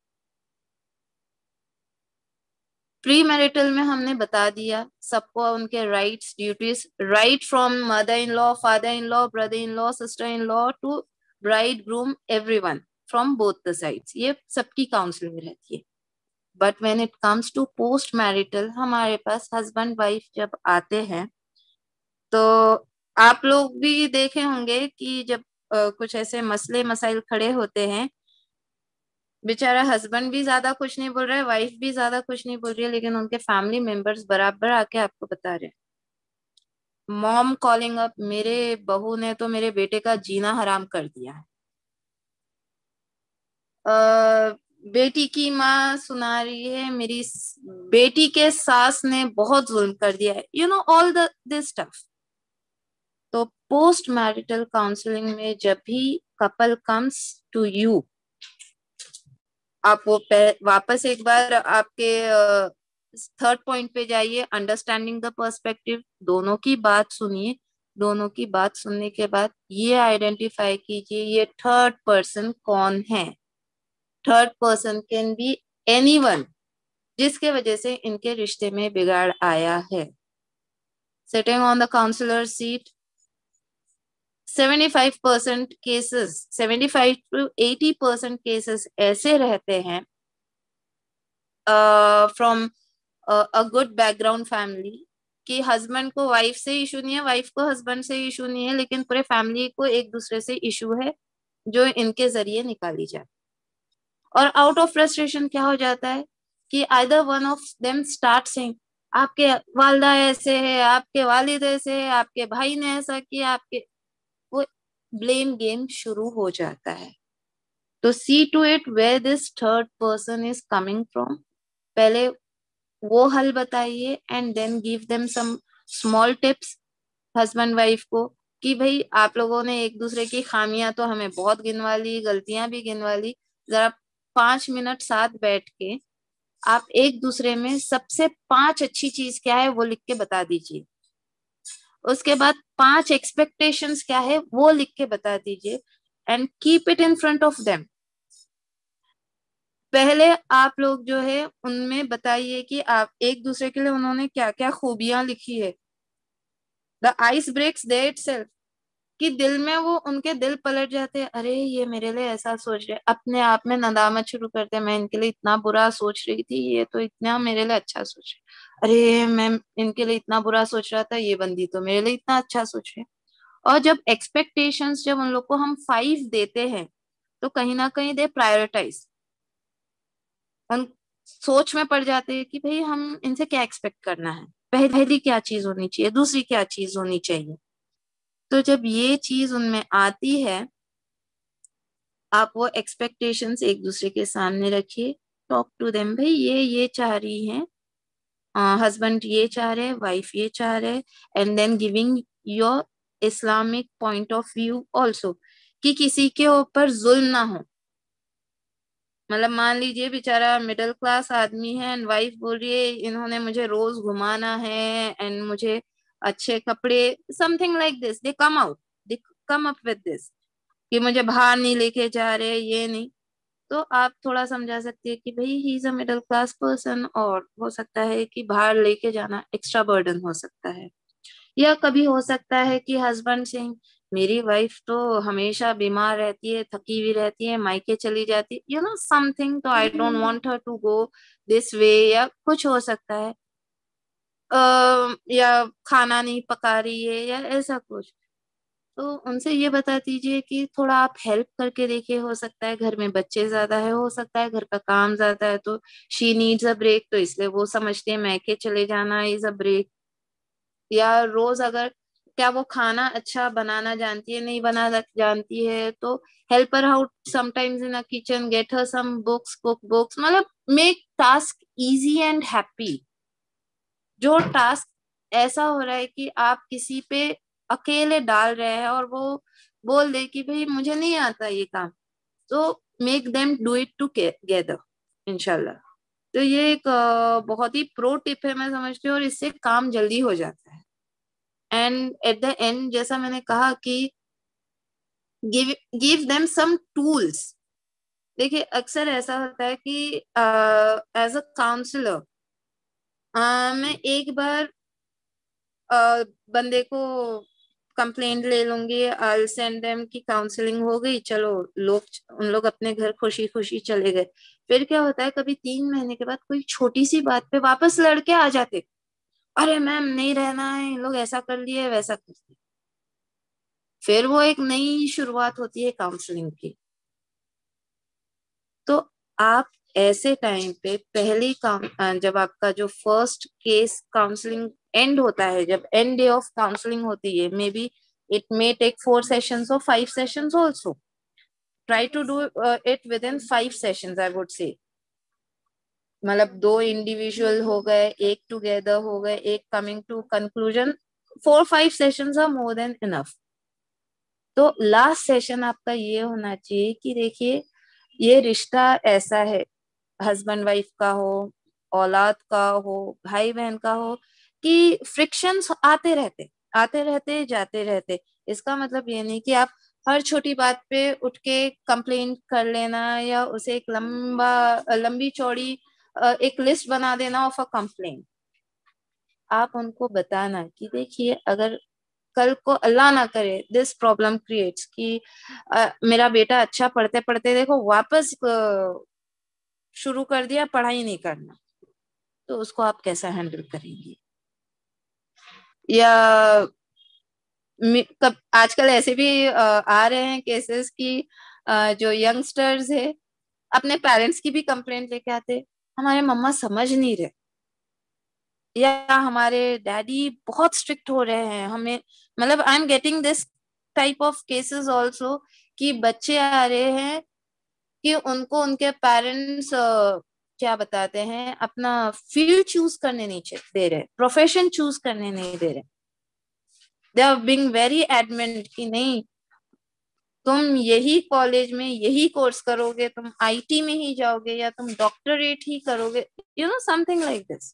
प्री मैरिटल में हमने बता दिया सबको उनके rights duties, right from mother in law, father in law, brother in law, sister in law to bride groom, everyone from both the sides, ये सबकी काउंसलिंग रहती है. But when it comes to post marital, हमारे पास husband wife जब आते हैं तो आप लोग भी देखे होंगे कि जब कुछ ऐसे मसले मसाइल खड़े होते हैं, बेचारा हस्बैंड भी ज्यादा कुछ नहीं बोल रहा है, वाइफ भी ज्यादा कुछ नहीं बोल रही है, लेकिन उनके फैमिली मेंबर्स बराबर आके आपको बता रहे हैं. मॉम कॉलिंग अप, मेरे बहू ने तो मेरे बेटे का जीना हराम कर दिया है. बेटी की माँ सुना रही है, मेरी बेटी के सास ने बहुत जुल्म कर दिया है, you know all this stuff. तो पोस्ट मैरिटल काउंसलिंग में जब भी कपल कम्स टू यू, आप वो वापस एक बार आपके थर्ड पॉइंट पे जाइए, अंडरस्टैंडिंग द पर्सपेक्टिव. दोनों की बात सुनिए, दोनों की बात सुनने के बाद ये आइडेंटिफाई कीजिए ये थर्ड पर्सन कौन है. Third person can be anyone जिसके वजह से इनके रिश्ते में बिगाड़ आया है. Sitting on the counsellor seat, 75% cases, 75 to 80% cases ऐसे रहते हैं from a good background family कि हस्बैंड को वाइफ से इशू नहीं है, वाइफ को हस्बैंड से इशू नहीं है, लेकिन पूरे फैमिली को एक दूसरे से इशू है जो इनके जरिए निकाली जाए. और आउट ऑफ फ्रस्ट्रेशन क्या हो जाता है कि either one of them start saying आपके वालिदा ऐसे है, आपके वालिद ऐसे है, आपके भाई ने ऐसा किया, आपके, वो ब्लेम गेम शुरू हो जाता है. तो see to it where this third person is coming from. पहले वो हल बताइए and then give them some small tips husband wife को कि भाई आप लोगों ने एक दूसरे की खामियां तो हमें बहुत गिनवा ली, गलतियां भी गिनवा ली, जरा 5 मिनट साथ बैठ के आप एक दूसरे में सबसे 5 अच्छी चीज क्या है वो लिख के बता दीजिए. उसके बाद 5 एक्सपेक्टेशंस क्या है वो लिख के बता दीजिए and keep it in front of them. पहले आप लोग जो है उनमें बताइए कि आप एक दूसरे के लिए उन्होंने क्या क्या खूबियां लिखी है. The ice breaks there itself कि दिल में वो उनके दिल पलट जाते हैं, अरे ये मेरे लिए ऐसा सोच रहे, अपने आप में नदामत शुरू करते हैं, मैं इनके लिए इतना बुरा सोच रही थी, ये तो इतना मेरे लिए अच्छा सोच रही, अरे मैं इनके लिए इतना बुरा सोच रहा था, ये बंदी तो मेरे लिए इतना अच्छा सोच रही. और जब एक्सपेक्टेशंस जब उन लोग को हम 5 देते हैं तो कहीं ना कहीं दे प्रायोरिटाइज, उन सोच में पड़ जाते हैं कि भाई हम इनसे क्या एक्सपेक्ट करना है, पहली क्या चीज होनी चाहिए, दूसरी क्या चीज होनी चाहिए. तो जब ये चीज उनमें आती है आप वो एक्सपेक्टेशंस एक दूसरे के सामने रखिए, टॉक टू देम, भाई ये चाह रही है, हस्बैंड ये चाह रहे, वाइफ ये चाह रहे, and then giving your Islamic point of view also कि किसी के ऊपर जुल्म ना हो. मतलब मान लीजिए बेचारा मिडिल क्लास आदमी है एंड वाइफ बोल रही है इन्होंने मुझे रोज घुमाना है एंड मुझे अच्छे कपड़े, something like this, they come out, they come up with this कि मुझे बाहर नहीं लेके जा रहे, ये नहीं. तो आप थोड़ा समझा सकते हैं कि भाई he is a middle class person, और हो सकता है कि बाहर लेके जाना एक्स्ट्रा बर्डन हो सकता है. या कभी हो सकता है कि हस्बैंड से मेरी वाइफ तो हमेशा बीमार रहती है, थकी हुई रहती है, मायके चली जाती है, यू नो समथिंग, तो I don't want her to go this way, या कुछ हो सकता है. या खाना नहीं पका रही है या ऐसा कुछ. तो उनसे ये बता दीजिए कि थोड़ा आप हेल्प करके देखिए. हो सकता है घर में बच्चे ज्यादा है, हो सकता है घर का काम ज्यादा है, तो शी नीड्स अ ब्रेक, तो इसलिए वो समझते हैं मैके चले जाना इज अ ब्रेक. या रोज अगर क्या वो खाना अच्छा बनाना जानती है, नहीं बनाना जानती है, तो help her out sometimes in a kitchen, get her some books, cook books, मतलब make task easy and happy. जो टास्क ऐसा हो रहा है कि आप किसी पे अकेले डाल रहे हैं और वो बोल दे कि भाई मुझे नहीं आता ये काम, तो make them do it together इंशाल्लाह. तो ये एक बहुत ही प्रो टिप है मैं समझती हूँ, और इससे काम जल्दी हो जाता है. एंड एट द एंड जैसा मैंने कहा कि गिव देम सम टूल्स. देखिए अक्सर ऐसा होता है कि एज अ काउंसलर मैं एक बार बंदे को कंप्लेंट ले लूंगी, आई सेंड देम की काउंसलिंग हो गई, चलो उन लोग अपने घर खुशी खुशी चले गए. फिर क्या होता है, कभी 3 महीने के बाद कोई छोटी सी बात पे वापस लड़के आ जाते, अरे मैम नहीं रहना है, इन लोग ऐसा कर लिए वैसा कर लिए. फिर वो एक नई शुरुआत होती है काउंसलिंग की. तो आप ऐसे टाइम पे पहली जब आपका जो फर्स्ट केस काउंसलिंग एंड होता है, जब एंड डे ऑफ काउंसलिंग होती है, may be it may take 4 sessions और 5 sessions also, try to do it within 5 sessions I would say. मतलब 2 इंडिविजुअल हो गए, एक टुगेदर हो गए, एक coming to conclusion, 4-5 sessions are more than enough. तो लास्ट सेशन आपका ये होना चाहिए कि देखिए ये रिश्ता ऐसा है, हस्बैंड वाइफ का हो, औलाद का हो, भाई बहन का हो, कि फ्रिक्शंस आते रहते जाते रहते. इसका मतलब ये नहीं कि आप हर छोटी बात पे उठ के कंप्लेन कर लेना, या उसे एक लंबी चौड़ी एक लिस्ट बना देना ऑफ अ कंप्लेन. आप उनको बताना कि देखिए अगर कल को अल्लाह ना करे दिस प्रॉब्लम क्रिएट्स कि मेरा बेटा अच्छा पढ़ते पढ़ते देखो वापस शुरू कर दिया पढ़ाई नहीं करना, तो उसको आप कैसा हैंडल करेंगे. या आजकल ऐसे भी आ रहे हैं केसेस की जो यंगस्टर्स है अपने पेरेंट्स की भी कंप्लेंट लेके आते, हमारे मम्मा समझ नहीं रहे, या हमारे डैडी बहुत स्ट्रिक्ट हो रहे हैं हमें. मतलब I am getting this type of cases also कि बच्चे आ रहे हैं कि उनको उनके पेरेंट्स क्या बताते हैं, अपना फील्ड चूज करने नहीं दे रहे, प्रोफेशन चूज करने नहीं दे रहे. They are being very adamant कि नहीं तुम यही कॉलेज में यही कोर्स करोगे, तुम आईटी में ही जाओगे, या तुम डॉक्टरेट ही करोगे, you know something like this.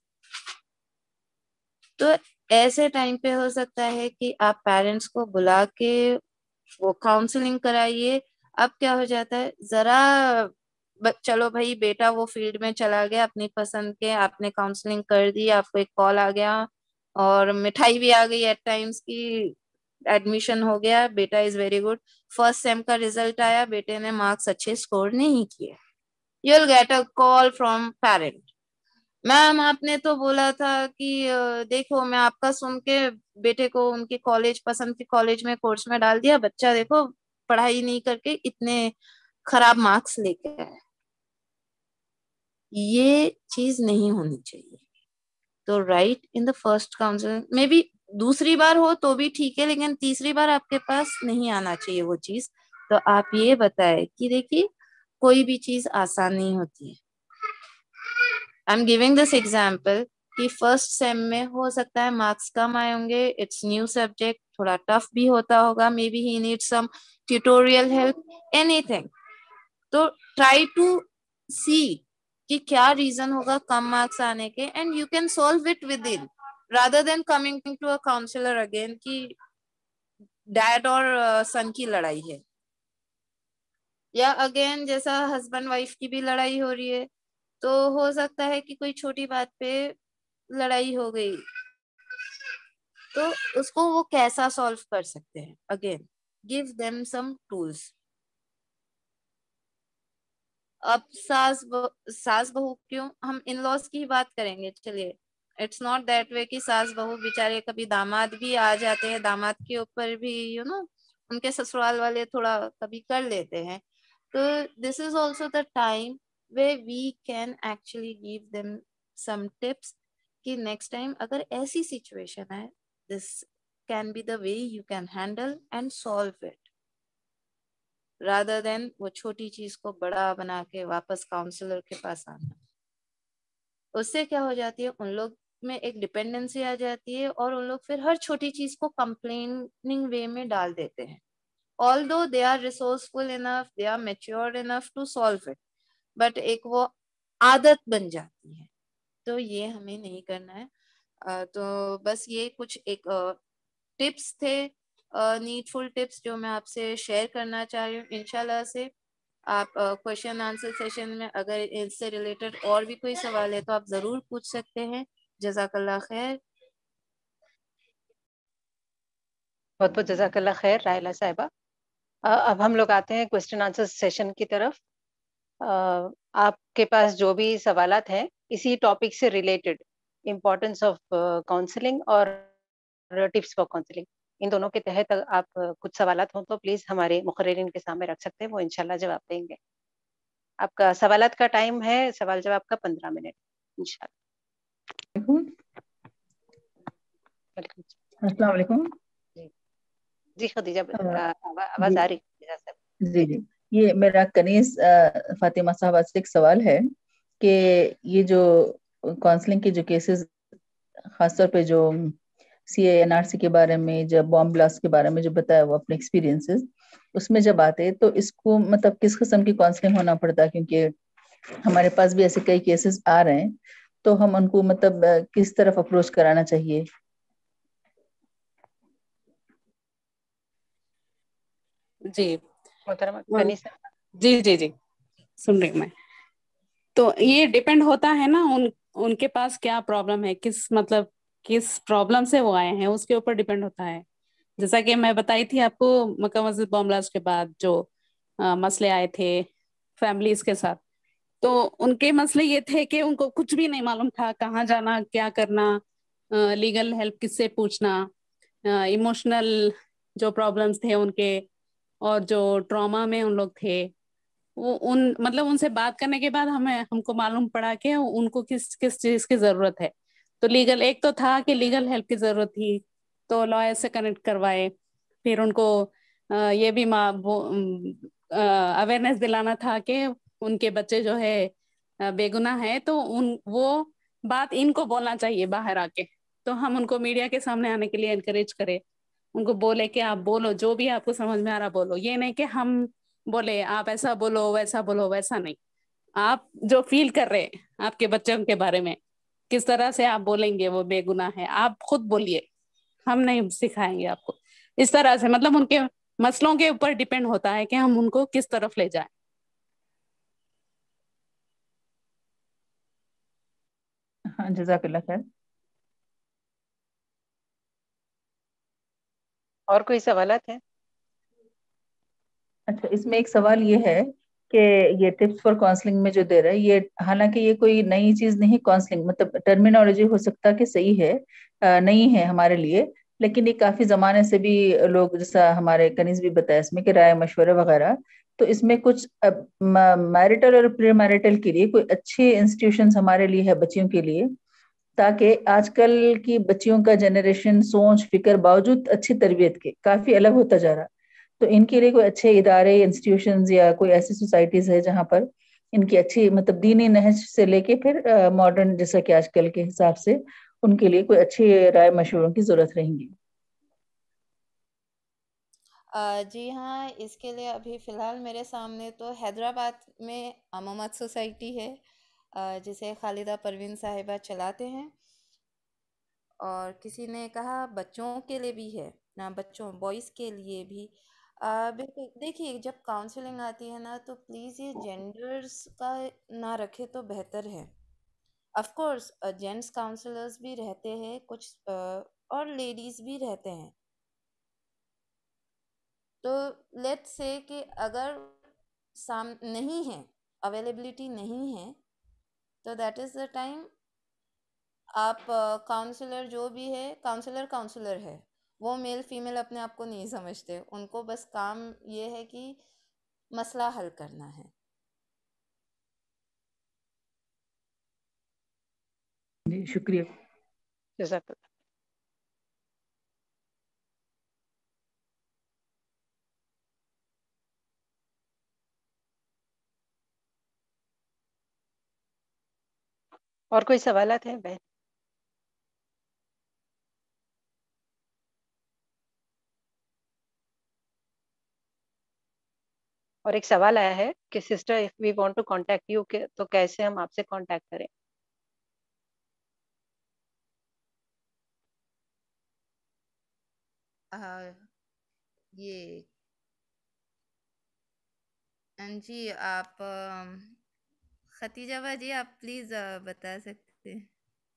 तो ऐसे टाइम पे हो सकता है कि आप पेरेंट्स को बुला के वो काउंसलिंग कराइए. अब क्या हो जाता है, जरा चलो भाई बेटा वो फील्ड में चला गया अपनी पसंद के, आपने काउंसलिंग कर दी, आपको एक कॉल आ गया और मिठाई भी आ गई एट टाइम्स की एडमिशन हो गया, बेटा is very good, first sem का रिजल्ट आया, बेटे ने मार्क्स अच्छे स्कोर नहीं किए, you will get a call from parent, ma'am आपने तो बोला था कि देखो मैं आपका सुन के बेटे को उनके कॉलेज पसंद के कॉलेज में कोर्स में डाल दिया, बच्चा देखो पढ़ाई नहीं करके इतने खराब मार्क्स लेके आया. ये चीज नहीं होनी चाहिए. तो right in the first counselling may be दूसरी बार हो तो भी ठीक है, लेकिन तीसरी बार आपके पास नहीं आना चाहिए वो चीज. तो आप ये बताएं कि देखिए कोई भी चीज आसान नहीं होती है. I am giving this example कि फर्स्ट सेम में हो सकता है मार्क्स कम आए होंगे, इट्स न्यू सब्जेक्ट, थोड़ा टफ भी होता होगा, may be he need some tutorial help, anything. तो ट्राई टू सी कि क्या रीजन होगा कम मार्क्स आने के, and you can solve it with in. rather than coming to a counselor again कि डैड और सन की लड़ाई है, या अगेन जैसा हस्बैंड वाइफ की भी लड़ाई हो रही है, तो हो सकता है कि कोई छोटी बात पे लड़ाई हो गई, तो उसको वो कैसा सॉल्व कर सकते हैं. Again give them some tools. अब सास बहू क्यों, हम इन लॉज की ही बात करेंगे. चलिए, इट्स नॉट दैट वे कि सास बहू बेचारे, कभी दामाद भी आ जाते हैं, दामाद के ऊपर भी उनके ससुराल वाले थोड़ा कभी कर लेते हैं. तो this is also the time way we can actually give them some tips कि नेक्स्ट टाइम अगर ऐसी सिचुएशन है, this can be the way you can handle and solve it, rather than वो छोटी चीज को बड़ा बना के वापस काउंसलर के पास आना. उससे क्या हो जाती है, उन लोग में एक डिपेंडेंसी आ जाती है और उन लोग फिर हर छोटी चीज को कंप्लेनिंग वे में डाल देते हैं. Although they are resourceful enough, they are mature enough to solve it, but एक वो आदत बन जाती है. तो ये हमें नहीं करना है. तो बस ये कुछ एक टिप्स थे, नीडफुल टिप्स जो मैं आपसे शेयर करना चाह रही हूँ. इंशाल्लाह से आप क्वेश्चन आंसर सेशन में अगर इससे रिलेटेड और भी कोई सवाल है तो आप जरूर पूछ सकते हैं. जज़ाकल्लाह खैर. बहुत बहुत जज़ाकल्लाह खैर राहिला साहिबा. अब हम लोग आते हैं क्वेश्चन आंसर सेशन की तरफ. आपके पास जो भी सवालात हैं इसी टॉपिक से रिलेटेड, इम्पोर्टेंस ऑफ काउंसलिंग और टिप्स फॉर काउंसलिंग, इन दोनों के तहत आप कुछ सवालात हो तो प्लीज हमारे मुकर्रिरीन के सामने रख सकते हैं, वो इंशाल्लाह जवाब देंगे. आपका सवालात का टाइम है सवाल जवाब का 15 मिनट इंशाल्लाह. अस्सलाम वालेकुम. जी खदीजा, आवाज आ रही है? जी जी, ये मेरा कनीज फातिमा साहबा से एक सवाल है कि ये जो काउंसलिंग के जो केसेस, खासतौर पे जो CA/NRC के बारे में, जब बॉम्ब ब्लास्ट के बारे में जो बताया वो अपने एक्सपीरियंसेस, उसमें जब आते तो इसको मतलब किस किस्म की काउंसलिंग होना पड़ता है, क्योंकि हमारे पास भी ऐसे कई केसेस आ रहे हैं, तो हम उनको मतलब किस तरफ अप्रोच कराना चाहिए? जी मोहतरमा कनीज़ा. जी जी जी, सुन रही हूँ मैं. तो ये डिपेंड होता है ना उनके पास क्या प्रॉब्लम है, किस प्रॉब्लम से वो आए हैं, उसके ऊपर डिपेंड होता है. जैसा कि मैं बताई थी आपको, मक्का मस्जिद बॉम्ब ब्लास्ट के बाद जो मसले आए थे फैमिलीज के साथ, तो उनके मसले ये थे कि उनको कुछ भी नहीं मालूम था, कहाँ जाना, क्या करना, लीगल हेल्प किससे पूछना, इमोशनल जो प्रॉब्लम्स थे उनके, और जो ट्रॉमा में उन लोग थे, वो उनसे बात करने के बाद हमको मालूम पड़ा कि उनको किस किस चीज की जरूरत है. तो एक तो था कि लीगल हेल्प की जरूरत थी, तो लॉयर से कनेक्ट करवाए. फिर उनको ये भी अवेयरनेस दिलाना था कि उनके बच्चे जो है बेगुनाह है, तो वो बात इनको बोलना चाहिए बाहर आके. तो हम उनको मीडिया के सामने आने के लिए एनकरेज करें, उनको बोले कि आप बोलो, जो भी आपको समझ में आ रहा बोलो. ये नहीं कि हम बोले आप ऐसा बोलो वैसा बोलो, वैसा नहीं. आप जो फील कर रहे हैं आपके बच्चों के बारे में, किस तरह से आप बोलेंगे वो बेगुनाह है, आप खुद बोलिए, हम नहीं सिखाएंगे आपको. इस तरह से मतलब उनके मसलों के ऊपर डिपेंड होता है कि हम उनको किस तरफ ले जाएं. हाँ, जज़ाकल्लाह खैर. और कोई सवालात है? अच्छा, इसमें एक सवाल ये है कि ये टिप्स फॉर काउंसलिंग में जो दे रहा है, ये हालांकि ये कोई नई चीज नहीं, काउंसलिंग मतलब टर्मिनोलॉजी हो सकता कि सही है, नहीं है हमारे लिए, लेकिन ये काफी जमाने से भी लोग, जैसा हमारे कनीज भी बताया इसमें कि राय मशवरा वगैरह, तो इसमें कुछ मैरिटल और प्री मैरिटल के लिए कोई अच्छे इंस्टीट्यूशंस हमारे लिए है बच्चियों के लिए, ताकि आजकल की बच्चियों का जनरेशन सोच फिक्र बावजूद अच्छी तरबियत के काफी अलग होता जा रहा, तो इनके लिए कोई अच्छे इदारे, इंस्टीट्यूशंस या कोई ऐसी सोसाइटीज है जहाँ पर इनकी अच्छी मतलब दीनी नहज से लेके फिर मॉडर्न जैसा कि आजकल के हिसाब से उनके लिए कोई अच्छी राय मशवरों की जरूरत रहेंगी? जी हाँ, इसके लिए अभी फ़िलहाल मेरे सामने तो हैदराबाद में अमामत सोसाइटी है, जिसे खालिदा परवीन साहिबा चलाते हैं. اور کسی نے کہا بچوں کے لیے بھی ہے نا، بچوں بوائز کے لیے بھی بالکل. دیکھیے جب کاؤنسلنگ آتی ہے نا تو پلیز یہ جینڈرز کا نہ رکھے تو بہتر ہے. آف کورس جینٹس کاؤنسلرز بھی رہتے ہیں کچھ اور لیڈیز بھی رہتے ہیں. تو لیٹ سے کہ اگر نہیں ہے، اویلیبلٹی نہیں ہے، تو دیٹ از دا ٹائم آپ کاؤنسلر جو بھی ہے، کاؤنسلر ہے. وہ میل فیمیل اپنے آپ کو نہیں سمجھتے، ان کو بس کام یہ ہے کہ مسئلہ حل کرنا ہے. جی شکریہ. جزاک اللہ. اور کوئی سوالات ہیں بہن؟ اور ایک سوال آیا ہے کہ sister if we want to contact you تو کیسے ہم آپ سے کانٹیکٹ کریں؟ یہ جی آپ ختیجہ باجی آپ پلیز بتا سکتے ہیں.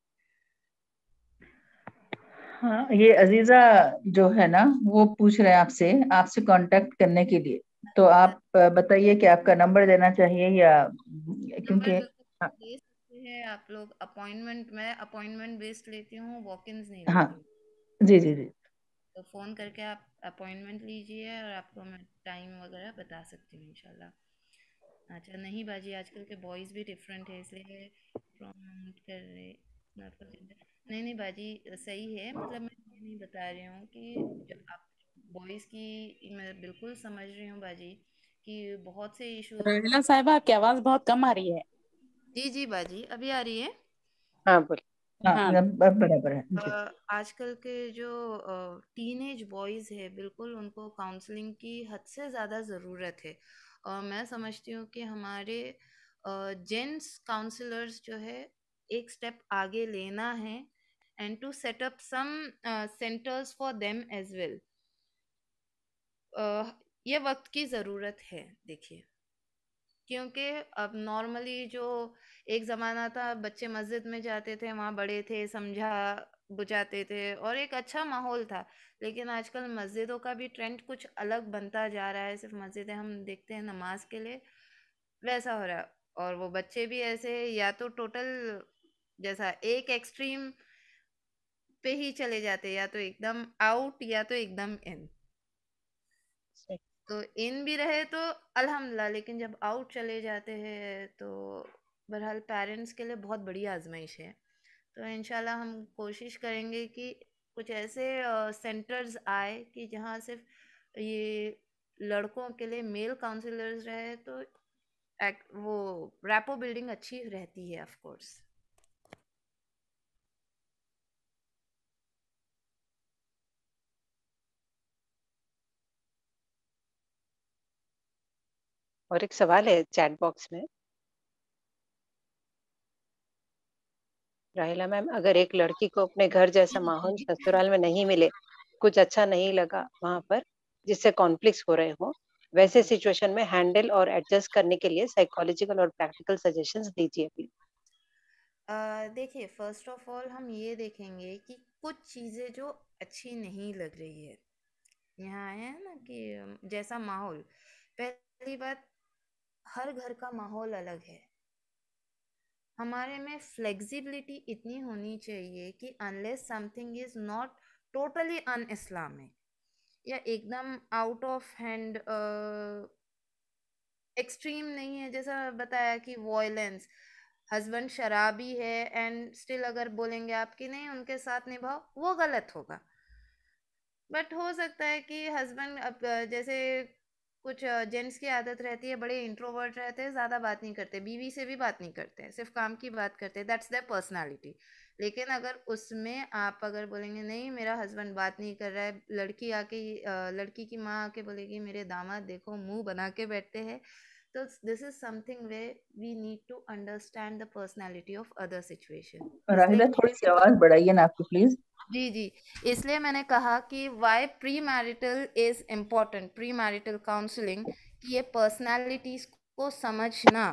ہاں یہ عزیزہ جو ہے نا وہ پوچھ رہے ہیں آپ سے کانٹیکٹ کرنے کے لیے. تو آپ بتائیے کہ آپ کا نمبر دینا چاہیے یا کیونکہ دے سکتے ہیں آپ لوگ اپوائنٹمنٹ. میں اپوائنٹمنٹ بیسڈ لیتی ہوں، واک انز نہیں ہاں لیتی. جی جی جی تو فون کر کے آپ اپوائنٹمنٹ لیجیے اور آپ کو میں ٹائم وغیرہ بتا سکتی ہوں انشاءاللہ. اچھا نہیں باجی آج کل کے بوائز بھی ڈفرینٹ ہے، اس لیے پروموٹ کر رہے. نہیں باجی صحیح ہے، مطلب میں یہ نہیں بتا رہی ہوں کہ آپ بوائز کی میں بالکل سمجھ رہی ہوں باجی کہ بہت سے ایشوز. روحیلہ صاحبہ آپ کی آواز بہت کم آ رہی ہے. جی باجی ابھی آ رہی ہے. ہاں بول. ہاں برابر ہے. آج کل کے جو ٹین ایج بوائز ہے بالکل ان کو کاؤنسلنگ کی حد سے زیادہ ضرورت ہے. اور میں سمجھتی ہوں کہ ہمارے جینٹس کاؤنسلرز جو ہے ایک سٹیپ آگے لینا ہے and to set up some centres for them as well. یہ وقت کی ضرورت ہے. دیکھیے کیونکہ اب نارملی جو ایک زمانہ تھا بچے مسجد میں جاتے تھے، وہاں بڑے تھے سمجھا بجاتے تھے اور ایک اچھا ماحول تھا. لیکن آج کل مسجدوں کا بھی ٹرینڈ کچھ الگ بنتا جا رہا ہے. صرف مسجدیں ہم دیکھتے ہیں نماز کے لیے ویسا ہو رہا ہے، اور وہ بچے بھی ایسے یا تو ٹوٹل جیسا ایک ایکسٹریم پہ ہی چلے جاتے، یا تو ایک دم آؤٹ یا تو ایک دم ان. تو ان بھی رہے تو الحمدللہ، لیکن جب آؤٹ چلے جاتے ہیں تو بہرحال پیرنٹس کے لیے بہت بڑی آزمائش ہے. تو انشاءاللہ ہم کوشش کریں گے کہ کچھ ایسے سینٹرز آئے کہ جہاں صرف یہ لڑکوں کے لیے میل کاؤنسلرز رہے تو وہ ریپو بلڈنگ اچھی رہتی ہے. آف کورس اور ایک سوال ہے چیٹ باکس میں. راہیلہ میم اگر ایک لڑکی کو اپنے گھر جیسا ماحول سسرال میں نہیں ملے، کچھ اچھا نہیں لگا وہاں پر جس سے کانفلکٹس ہو رہے ہوں، ویسے سچویشن میں ہینڈل اور ایڈجسٹ کرنے کے لیے سائیکولوجیکل اور پریکٹیکل سجیشنز دیجیے پلیز. دیکھیے فرسٹ آف آل ہم یہ دیکھیں گے کہ کچھ چیزیں جو اچھی نہیں لگ رہی ہے یہاں ہے نا کہ جیسا ماحول. پہلی بات ہر گھر کا ماحول الگ ہے. ہمارے میں فلیکسیبلٹی اتنی ہونی چاہیے کہ unless something is not totally un Islamic یا ایک دم آؤٹ آف ہینڈ ایکسٹریم نہیں ہے، جیسا بتایا کہ وائلنس، ہسبینڈ شرابی ہے اینڈ اسٹل اگر بولیں گے آپ کی نہیں ان کے ساتھ نبھاؤ، وہ غلط ہوگا. بٹ ہو سکتا ہے کہ ہسبینڈ اب جیسے کچھ جینٹس کی عادت رہتی ہے بڑے انٹروورٹ رہتے ہیں، زیادہ بات نہیں کرتے، بیوی سے بھی بات نہیں کرتے، صرف کام کی بات کرتے، دیٹس دیئر پرسنالٹی. لیکن اگر اس میں آپ اگر بولیں گے نہیں میرا ہسبینڈ بات نہیں کر رہا ہے، لڑکی کی ماں آ کے بولے گی میرے داماد دیکھو منہ بنا کے بیٹھتے ہیں، तो this is something way we need to understand the personality of other situation. Rahila थोड़ी सी आवाज बढ़ाइए ना आपकी प्लीज. जी जी, इसलिए मैंने कहा कि why pre marital is important, pre marital counselling, कि ये पर्सनैलिटीज को समझना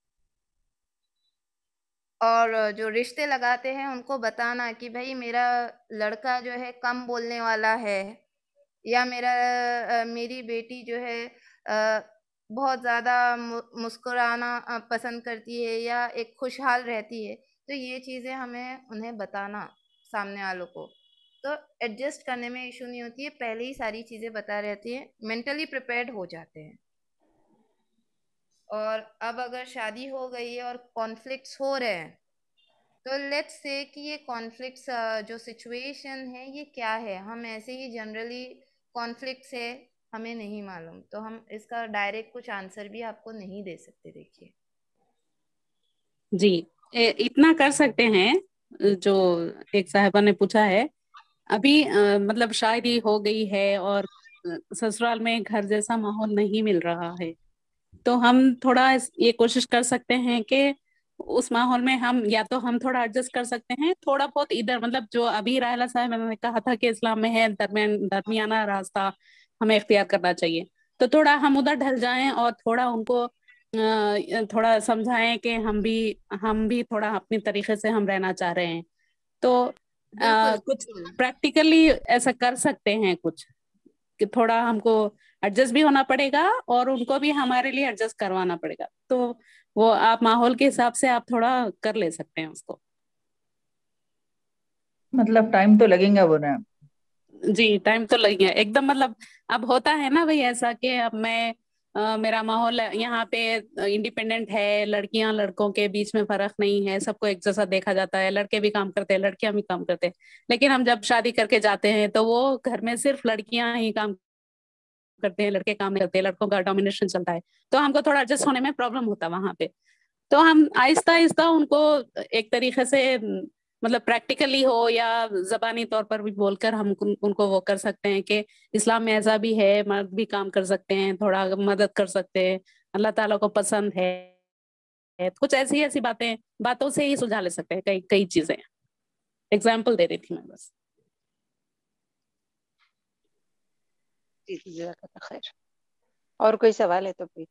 और जो रिश्ते लगाते हैं उनको बताना कि भाई मेरा लड़का जो है कम बोलने वाला है, या मेरी बेटी जो है बहुत ज़्यादा मुस्कुराना पसंद करती है या एक खुशहाल रहती है, तो ये चीज़ें हमें उन्हें बताना सामने वालों को, तो एडजस्ट करने में इशू नहीं होती है. पहले ही सारी चीज़ें बता रहती हैं, मेंटली प्रिपेयर्ड हो जाते हैं. और अब अगर शादी हो गई है और कॉन्फ्लिक्ट्स हो रहे हैं, तो लेट्स से कि ये कॉन्फ्लिक्ट्स जो सिचुएशन है ये क्या है, हम ऐसे ही जनरली कॉन्फ्लिक्ट्स है हमें नहीं मालूम, तो हम इसका डायरेक्ट कुछ आंसर भी आपको नहीं दे सकते. देखिए जी, इतना कर सकते हैं जो एक साहिबा ने पूछा है. अभी मतलब शादी हो गई है और ससुराल में घर जैसा माहौल नहीं मिल रहा है, तो हम थोड़ा ये कोशिश कर सकते हैं कि उस माहौल में हम थोड़ा एडजस्ट कर सकते हैं, थोड़ा बहुत इधर, मतलब जो अभी राहिला साहब ने कहा था कि इस्लाम में है दरमियाना रास्ता हमें इख्तियार करना चाहिए, तो थोड़ा हम उधर ढल जाएं और थोड़ा उनको थोड़ा समझाएं कि हम भी थोड़ा अपनी तरीके से हम रहना चाह रहे हैं, तो कुछ प्रैक्टिकली ऐसा कर सकते हैं कुछ, कि थोड़ा हमको एडजस्ट भी होना पड़ेगा और उनको भी हमारे लिए एडजस्ट करवाना पड़ेगा, तो वो आप माहौल के हिसाब से आप थोड़ा कर ले सकते हैं उसको. मतलब टाइम तो लगेगा वो ना. जी, टाइम तो लगेगा एकदम. मतलब अब होता है ना भाई ऐसा कि अब मेरा माहौल यहाँ पे इंडिपेंडेंट है, लड़कियां लड़कों के बीच में फर्क नहीं है, सबको एक जैसा देखा जाता है, लड़के भी काम करते हैं लड़कियां भी काम करते हैं, लेकिन हम जब शादी करके जाते हैं तो वो घर में सिर्फ लड़कियां ही काम करते हैं, लड़के काम नहीं करते, लड़कों का डोमिनेशन चलता है, तो हमको थोड़ा एडजस्ट होने में प्रॉब्लम होता है वहां पे. तो हम आहिस्ता आहिस्ता उनको एक तरीके से मतलब प्रैक्टिकली हो या जबानी तौर पर भी बोलकर हम उनको वो कर सकते हैं कि इस्लाम में ऐसा भी है, मर्द भी काम कर सकते हैं, थोड़ा मदद कर सकते हैं, अल्लाह ताला को पसंद है, कुछ ऐसी ऐसी बातों से ही सुलझा ले सकते हैं कई कई चीजें. एग्जाम्पल दे रही थी मैं बस. जी जज़ाकल्लाह खैर. और कोई सवाल है तो प्लीज.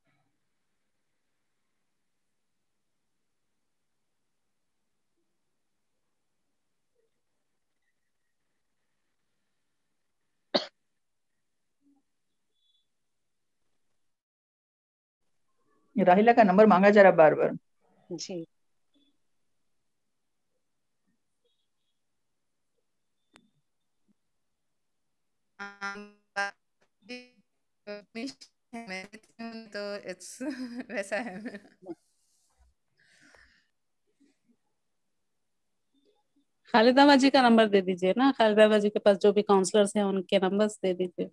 राहिला का नंबर मांगा जा रहा बार बार. जी तो इट्स वैसा है. खालिदा बाजी का नंबर दे दीजिए ना, खालिदा बाजी के पास जो भी काउंसलर्स हैं उनके नंबर्स दे दीजिए.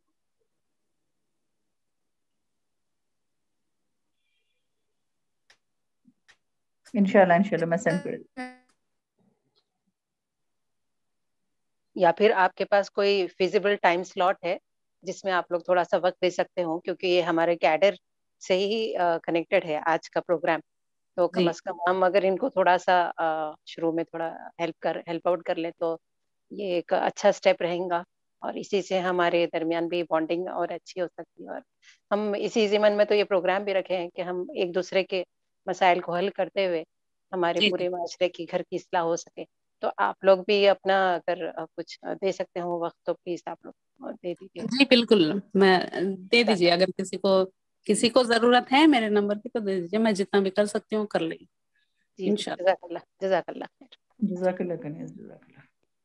इंशाल्लाह मैं सेंड कर. या फिर आपके पास कोई फिजिबल टाइम स्लॉट है जिसमें आप लोग थोड़ा सा वक्त दे सकते हो, क्योंकि ये हमारे कैडर से ही कनेक्टेड है आज का प्रोग्राम, तो कम से कम हम अगर इनको थोड़ा सा शुरू में थोड़ा हेल्प आउट कर ले तो ये एक अच्छा स्टेप रहेगा, और इसी से हमारे दरमियान भी बॉन्डिंग और अच्छी हो सकती है. और हम इसी ज़िमन में तो ये प्रोग्राम भी रखे हैं कि हम एक दूसरे के मसाइल को हल करते हुए हमारे जी पूरे माशरे की घर की इस्लाह हो सके. तो आप लोग भी अपना अगर कुछ दे सकते हो वक्त तो प्लीज आप लोग दे दीजिए. जी बिल्कुल, मैं दे दीजिए, अगर किसी को जरूरत है मेरे नंबर की तो दे दीजिए, मैं जितना भी कर सकती हूँ कर लेंगे इंशाल्लाह. जज़ाकल्लाह जज़ाकल्लाह खैर. जज़ाकल्लाह कनीज़, जज़ाकल्लाह.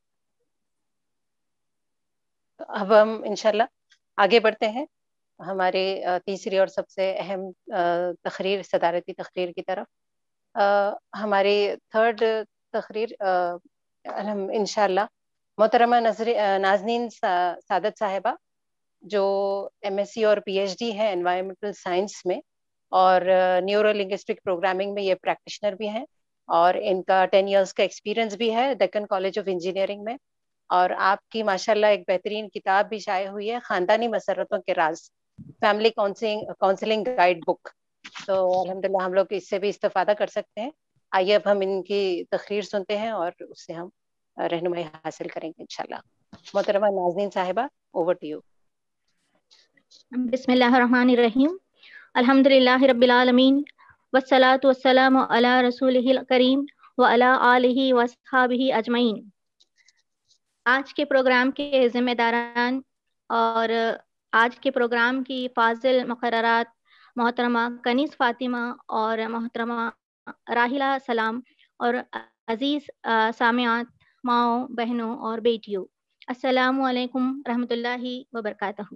तो अब हम इंशाल्लाह आगे बढ़ते हैं हमारे तीसरी और सबसे अहम तकरीर, सदारती तकरीर की तरफ. हमारी थर्ड तकरीर हम इंशाल्लाह मोहतरमा नाज़नीन सादत साहिबा, जो MSc और PhD है एनवायरमेंटल साइंस में, और न्यूरो लिंग्विस्टिक प्रोग्रामिंग में ये प्रैक्टिशनर भी हैं, और इनका 10 इयर्स का एक्सपीरियंस भी है डेक्कन कॉलेज ऑफ इंजीनियरिंग में. और आपकी माशाल्लाह एक बेहतरीन किताब भी शाये हुई है, खानदानी मसरतों के राज, फैमिली काउंसलिंग गाइड बुक, تو الحمدللہ ہم لوگ اس سے بھی استفادہ کر سکتے ہیں. آئیے اب ہم ان کی تقریر سنتے ہیں اور اس سے ہم رہنمائی حاصل کریں گے انشاءاللہ. محترمہ نازنین صاحبہ, اوور ٹو یو. بسم اللہ الرحمن الرحیم. الحمدللہ رب العالمین والصلاة والسلام علی رسولہ الکریم وعلی آلہ واصحابہ اجمعین. آج کے پروگرام کے ذمہ داران اور آج کے پروگرام کی فاضل مقررات محترمہ کنیز فاطمہ اور محترمہ راحلہ سلام اور عزیز سامعات ماؤں بہنوں اور بیٹیوں, السلام علیکم رحمۃ اللہ وبرکاتہ.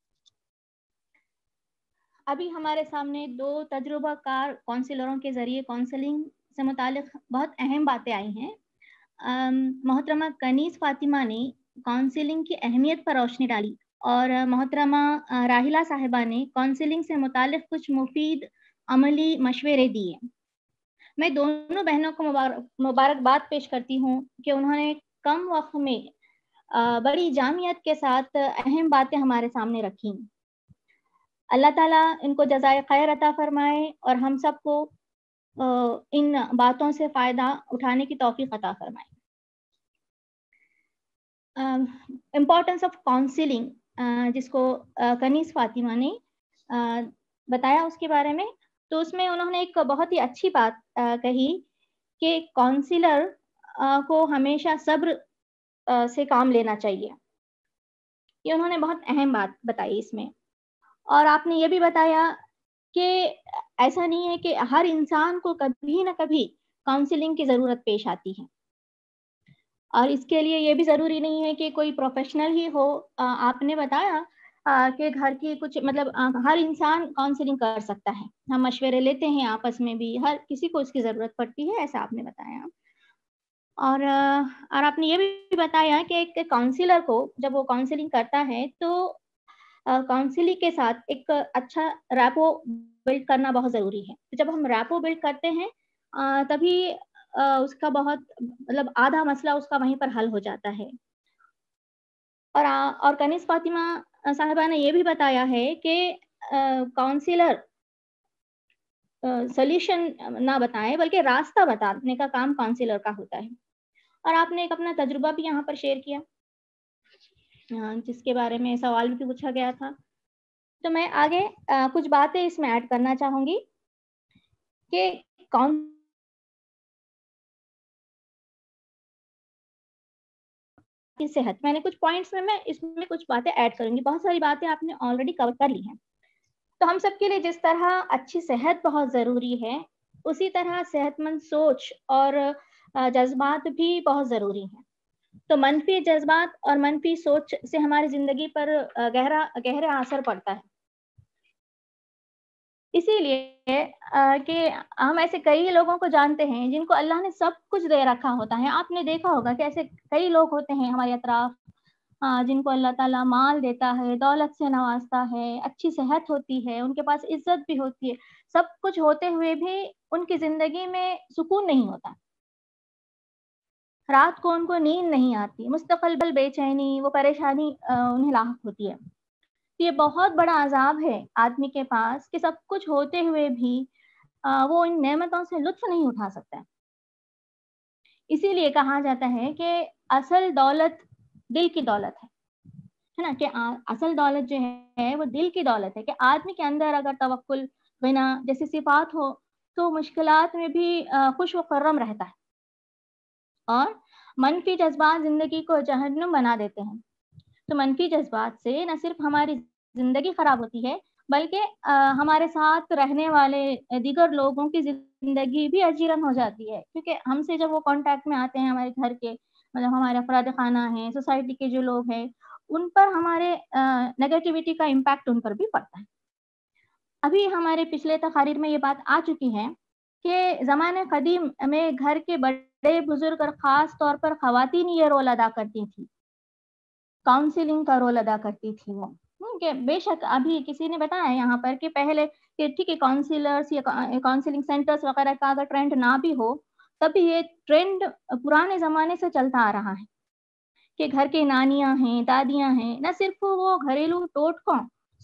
ابھی ہمارے سامنے 2 تجربہ کار کونسلروں کے ذریعے کونسلنگ سے متعلق بہت اہم باتیں آئی ہیں. محترمہ کنیز فاطمہ نے کونسلنگ کی اہمیت پر روشنی ڈالی اور محترمہ راحلہ صاحبہ نے کونسلنگ سے متعلق کچھ مفید عملی مشورے دیے. میں دونوں بہنوں کو مبارکباد پیش کرتی ہوں کہ انہوں نے کم وقت میں بڑی جامعیت کے ساتھ اہم باتیں ہمارے سامنے رکھیں. اللہ تعالیٰ ان کو جزائے خیر عطا فرمائے اور ہم سب کو ان باتوں سے فائدہ اٹھانے کی توفیق عطا فرمائے. امپورٹنس آف کاؤنسلنگ, جس کو کنیز فاطمہ نے بتایا اس کے بارے میں, تو اس میں انہوں نے ایک بہت ہی اچھی بات کہی کہ کاؤنسلر کو ہمیشہ صبر سے کام لینا چاہیے. یہ انہوں نے بہت اہم بات بتائی اس میں. اور آپ نے یہ بھی بتایا کہ ایسا نہیں ہے کہ ہر انسان کو کبھی نہ کبھی کاؤنسلنگ کی ضرورت پیش آتی ہے, اور اس کے لیے یہ بھی ضروری نہیں ہے کہ کوئی پروفیشنل ہی ہو. آپ نے بتایا کہ گھر کی کچھ مطلب ہر انسان کاؤنسلنگ کر سکتا ہے, ہم مشورے لیتے ہیں آپس میں بھی, ہر کسی کو اس کی ضرورت پڑتی ہے, ایسا آپ نے بتایا. اور آپ نے یہ بھی بتایا کہ ایک کاؤنسلر کو جب وہ کاؤنسلنگ کرتا ہے تو کاؤنسلنگ کے ساتھ ایک اچھا ریپو بلڈ کرنا بہت ضروری ہے. جب ہم ریپو بلڈ کرتے ہیں تبھی اس کا بہت مطلب آدھا مسئلہ اس کا وہیں پر حل ہو جاتا ہے. اور کنیز فاطمہ صاحبہ نے یہ بھی بتایا ہے کہ کاؤنسلر سولوشن نہ بتائیں بلکہ راستہ بتانے کا کام کاؤنسلر کا ہوتا ہے. اور آپ نے ایک اپنا تجربہ بھی یہاں پر شیئر کیا جس کے بارے میں سوال بھی پوچھا گیا تھا. تو میں آگے کچھ باتیں اس میں ایڈ کرنا چاہوں گی کہ کی صحت, میں نے کچھ پوائنٹس میں اس میں کچھ باتیں ایڈ کروں گی. بہت ساری باتیں آپ نے آلریڈی کور کر لی ہیں. تو ہم سب کے لیے جس طرح اچھی صحت بہت ضروری ہے, اسی طرح صحت مند سوچ اور جذبات بھی بہت ضروری ہیں. تو منفی جذبات اور منفی سوچ سے ہماری زندگی پر گہرا اثر پڑتا ہے. اسی لیے کہ ہم ایسے کئی لوگوں کو جانتے ہیں جن کو اللہ نے سب کچھ دے رکھا ہوتا ہے. آپ نے دیکھا ہوگا کہ ایسے کئی لوگ ہوتے ہیں ہمارے اطراف جن کو اللہ تعالیٰ مال دیتا ہے, دولت سے نوازتا ہے, اچھی صحت ہوتی ہے, ان کے پاس عزت بھی ہوتی ہے, سب کچھ ہوتے ہوئے بھی ان کی زندگی میں سکون نہیں ہوتا. رات کو ان کو نیند نہیں آتی, مستقل بے چینی, وہ پریشانی انہیں لاحق ہوتی ہے. یہ بہت بڑا عذاب ہے آدمی کے پاس کہ سب کچھ ہوتے ہوئے بھی وہ ان نعمتوں سے لطف نہیں اٹھا سکتا ہے. اسی لیے کہا جاتا ہے کہ اصل دولت دل کی دولت ہے نا, کہ اصل دولت جو ہے وہ دل کی دولت ہے. کہ آدمی کے اندر اگر توکل, غنا جیسی صفات ہو تو مشکلات میں بھی خوش و خرم رہتا ہے. اور منفی جذبات زندگی کو جہنم بنا دیتے ہیں. تو منفی جذبات سے نہ صرف ہماری زندگی خراب ہوتی ہے بلکہ ہمارے ساتھ رہنے والے دیگر لوگوں کی زندگی بھی اجیرن ہو جاتی ہے. کیونکہ ہم سے جب وہ کانٹیکٹ میں آتے ہیں, ہمارے گھر کے مطلب ہمارے افراد خانہ ہیں, سوسائٹی کے جو لوگ ہیں, ان پر ہمارے نیگیٹیوٹی کا امپیکٹ ان پر بھی پڑتا ہے. ابھی ہمارے پچھلے تقاریر میں یہ بات آ چکی ہے کہ زمانے قدیم میں گھر کے بڑے بزرگ اور خاص طور پر خواتین یہ رول ادا کرتی تھی, کاؤنسلنگ کا رول ادا کرتی تھی وہ. کہ بے شک ابھی کسی نے بتایا یہاں پر کہ پہلے کہ ٹھیک ہے کاؤنسلرس یا کاؤنسلنگ سینٹرز وغیرہ کا اگر ٹرینڈ نہ بھی ہو, تب یہ ٹرینڈ پرانے زمانے سے چلتا آ رہا ہے کہ گھر کے نانیاں ہیں, دادیاں ہیں, نہ صرف وہ گھریلو ٹوٹکوں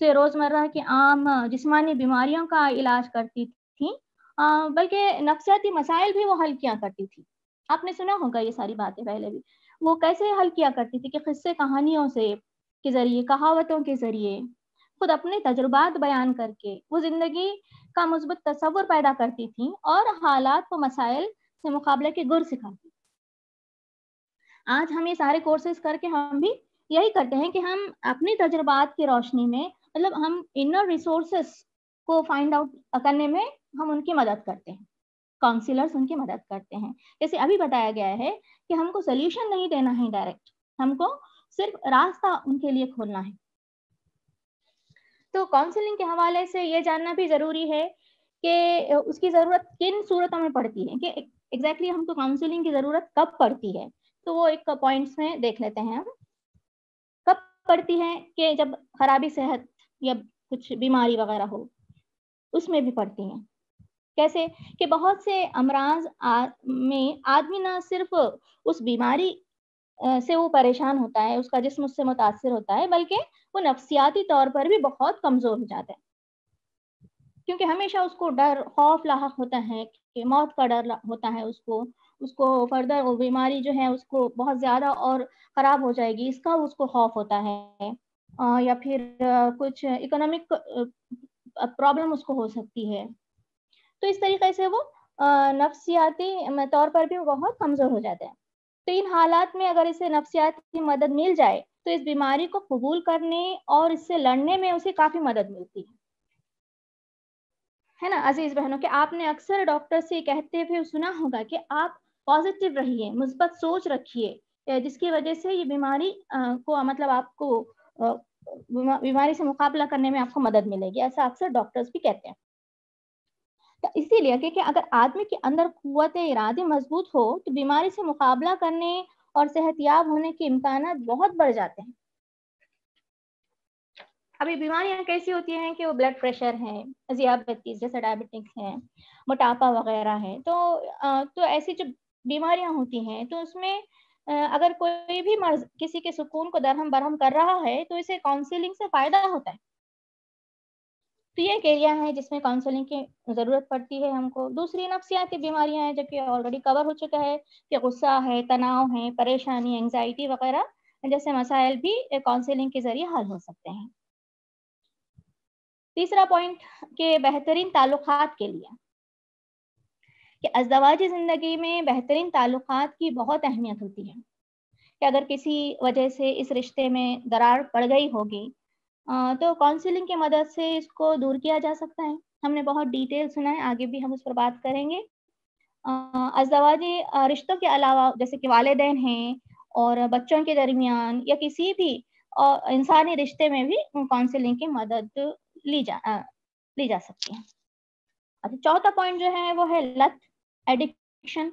سے روزمرہ کی عام جسمانی بیماریوں کا علاج کرتی تھی، بلکہ نفسیاتی مسائل بھی وہ حل کیا کرتی تھی. آپ نے سنا ہوگا یہ ساری باتیں پہلے بھی. وہ کیسے حل کیا کرتی تھی کہ قصے کہانیوں سے کے ذریعے، کہاوتوں کے ذریعے، خود اپنے تجربات بیان کر کے وہ زندگی کا مثبت تصور پیدا کرتی تھی اور حالات و مسائل سے مقابلے کے گر سکھاتی. آج ہم یہ سارے کورسز کر کے ہم بھی یہی کرتے ہیں کہ ہم اپنی تجربات کی روشنی میں، مطلب ہم انر ریسورسز کو فائنڈ آؤٹ کرنے میں ہم ان کی مدد کرتے ہیں. کاؤنسلرز ان کی مدد کرتے ہیں. جیسے ابھی بتایا گیا ہے کہ ہم کو سلیوشن نہیں دینا ہے ڈائریکٹ، ہم کو صرف راستہ ان کے لیے کھولنا ہے. تو کاؤنسلنگ کے حوالے سے یہ جاننا بھی ضروری ہے کہ اس کی ضرورت کن صورتوں میں پڑتی ہے، کہ ایگزیکٹلی ہم کو کاؤنسلنگ کی ضرورت کب پڑتی ہے. تو وہ ایک پوائنٹس میں دیکھ لیتے ہیں ہم. کب پڑتی ہے کہ جب خرابی صحت یا کچھ بیماری وغیرہ ہو، اس میں بھی پڑتی ہیں. کیسے کہ بہت سے امراض میں آدمی نہ صرف اس بیماری سے وہ پریشان ہوتا ہے، اس کا جسم اس سے متاثر ہوتا ہے، بلکہ وہ نفسیاتی طور پر بھی بہت کمزور ہو جاتا ہے. کیونکہ ہمیشہ اس کو ڈر، خوف لاحق ہوتا ہے کہ موت کا ڈر ہوتا ہے. اس کو فردر وہ بیماری جو ہے اس کو بہت زیادہ اور خراب ہو جائے گی، اس کا اس کو خوف ہوتا ہے. یا پھر کچھ اکنامک پرابلم اس کو ہو سکتی ہے. تو اس طریقے سے وہ نفسیاتی طور پر بھی بہت کمزور ہو جاتا ہے. تو ان حالات میں اگر اسے نفسیاتی مدد مل جائے تو اس بیماری کو قبول کرنے اور اس سے لڑنے میں اسے کافی مدد ملتی ہے نا عزیز بہنوں. کہ آپ نے اکثر ڈاکٹر سے کہتے ہوئے سنا ہوگا کہ آپ پازیٹیو رہیے، مثبت سوچ رکھیے، جس کی وجہ سے یہ بیماری کو، مطلب آپ کو بیماری سے مقابلہ کرنے میں آپ کو مدد ملے گی. ایسا اکثر ڈاکٹرز بھی کہتے ہیں. اسی لیے کہ اگر آدمی کے اندر قوت ارادی مضبوط ہو تو بیماری سے مقابلہ کرنے اور صحت یاب ہونے کے امکانات بہت بڑھ جاتے ہیں. ابھی بیماریاں کیسی ہوتی ہیں کہ وہ بلڈ پریشر ہے، ذیابیطس جیسے ڈائبٹکس ہے، موٹاپا وغیرہ ہے. تو ایسی جو بیماریاں ہوتی ہیں تو اس میں اگر کوئی بھی مرض کسی کے سکون کو درہم برہم کر رہا ہے تو اسے کاؤنسلنگ سے فائدہ ہوتا ہے. تو یہ ایک ایریا ہے جس میں کاؤنسلنگ کی ضرورت پڑتی ہے ہم کو. دوسری نفسیاتی بیماریاں ہیں جو کہ آلریڈی کور ہو چکا ہے کہ غصہ ہے، تناؤ ہے، پریشانی، اینگزائٹی وغیرہ جیسے مسائل بھی کاؤنسلنگ کے ذریعے حل ہو سکتے ہیں. تیسرا پوائنٹ کہ بہترین تعلقات کے لیے، کہ ازدواجی زندگی میں بہترین تعلقات کی بہت اہمیت ہوتی ہے. کہ اگر کسی وجہ سے اس رشتے میں درار پڑ گئی ہوگی تو کاؤنسلنگ کی مدد سے اس کو دور کیا جا سکتا ہے. ہم نے بہت ڈیٹیل سنا ہے، آگے بھی ہم اس پر بات کریں گے. ازدواجی رشتوں کے علاوہ جیسے کہ والدین ہیں اور بچوں کے درمیان یا کسی بھی انسانی رشتے میں بھی کاؤنسلنگ کی مدد لی جا سکتی ہے. اچھا، چوتھا پوائنٹ جو ہے وہ ہے لت، ایڈکشن.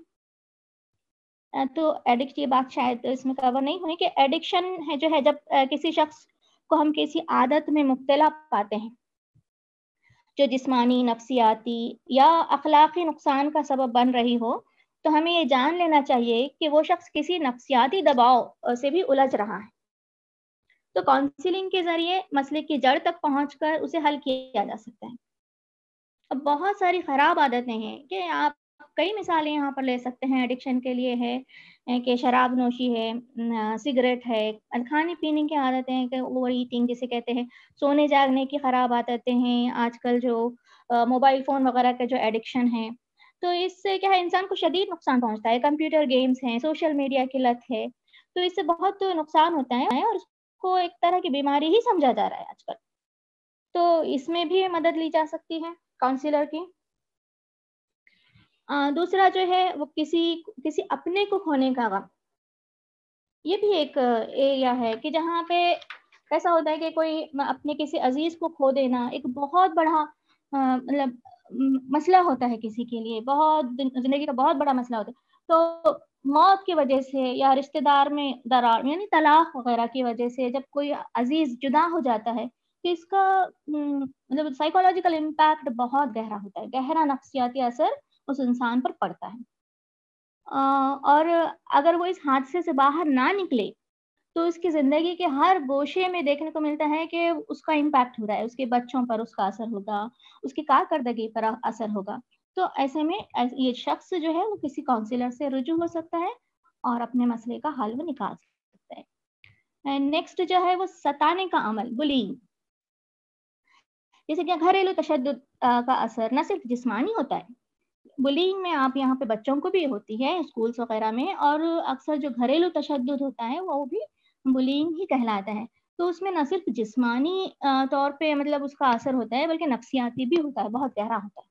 تو ایڈکٹ یہ بات شاید اس میں کور نہیں ہوئی کہ ایڈکشن ہے جو ہے جب کسی شخص کو ہم کسی عادت میں مبتلا پاتے ہیں جو جسمانی، نفسیاتی یا اخلاقی نقصان کا سبب بن رہی ہو، تو ہمیں یہ جان لینا چاہیے کہ وہ شخص کسی نفسیاتی دباؤ سے بھی الجھ رہا ہے. تو کاؤنسلنگ کے ذریعے مسئلے کی جڑ تک پہنچ کر اسے حل کیا جا سکتا ہے. اب بہت ساری خراب عادتیں ہیں کہ آپ کئی مثالیں یہاں پر لے سکتے ہیں. ایڈکشن کے لیے ہے کہ شراب نوشی ہے، سگریٹ ہے، کھانے پینے کی عادتیں ہیں کہ اوور ایٹنگ جسے کہتے ہیں، سونے جاگنے کی خراب عادتیں ہیں، آج کل جو موبائل فون وغیرہ کا جو ایڈکشن ہے. تو اس سے کیا ہے انسان کو شدید نقصان پہنچتا ہے. کمپیوٹر گیمز ہیں، سوشل میڈیا کی لت ہے، تو اس سے بہت نقصان ہوتا ہے اور اس کو ایک طرح کی بیماری ہی سمجھا جا رہا ہے آج کل. تو اس میں بھی مدد لی جا سکتی ہے کاؤنسلر کی. دوسرا جو ہے وہ کسی اپنے کو کھونے کا غم. یہ بھی ایک ایریا ہے کہ جہاں پہ ایسا ہوتا ہے کہ کوئی اپنے کسی عزیز کو کھو دینا ایک بہت بڑا مطلب مسئلہ ہوتا ہے کسی کے لیے، بہت زندگی کا بہت بڑا مسئلہ ہوتا ہے. تو موت کی وجہ سے یا رشتہ دار میں درار یعنی طلاق وغیرہ کی وجہ سے جب کوئی عزیز جدا ہو جاتا ہے تو اس کا مطلب سائیکولوجیکل امپیکٹ بہت گہرا ہوتا ہے، گہرا نفسیاتی اثر اس انسان پر پڑتا ہے. اور اگر وہ اس حادثے سے باہر نہ نکلے تو اس کی زندگی کے ہر گوشے میں دیکھنے کو ملتا ہے کہ اس کا امپیکٹ ہو رہا ہے، اس کے بچوں پر اس کا اثر ہوگا، اس کی کارکردگی پر اثر ہوگا. تو ایسے میں یہ شخص جو ہے وہ کسی کاؤنسلر سے رجوع ہو سکتا ہے اور اپنے مسئلے کا حل وہ نکال سکتا ہے. نیکسٹ جو ہے وہ ستانے کا عمل، بلینگ. جیسے کہ گھریلو تشدد کا اثر نہ صرف جسمانی ہوتا ہے، بلینگ میں آپ یہاں پہ بچوں کو بھی ہوتی ہے اسکولس وغیرہ میں، اور اکثر جو گھریلو تشدد ہوتا ہے وہ بھی بلینگ ہی کہلاتا ہے. تو اس میں نہ صرف جسمانی طور پہ مطلب اس کا اثر ہوتا ہے بلکہ نفسیاتی بھی ہوتا ہے، بہت گہرا ہوتا ہے.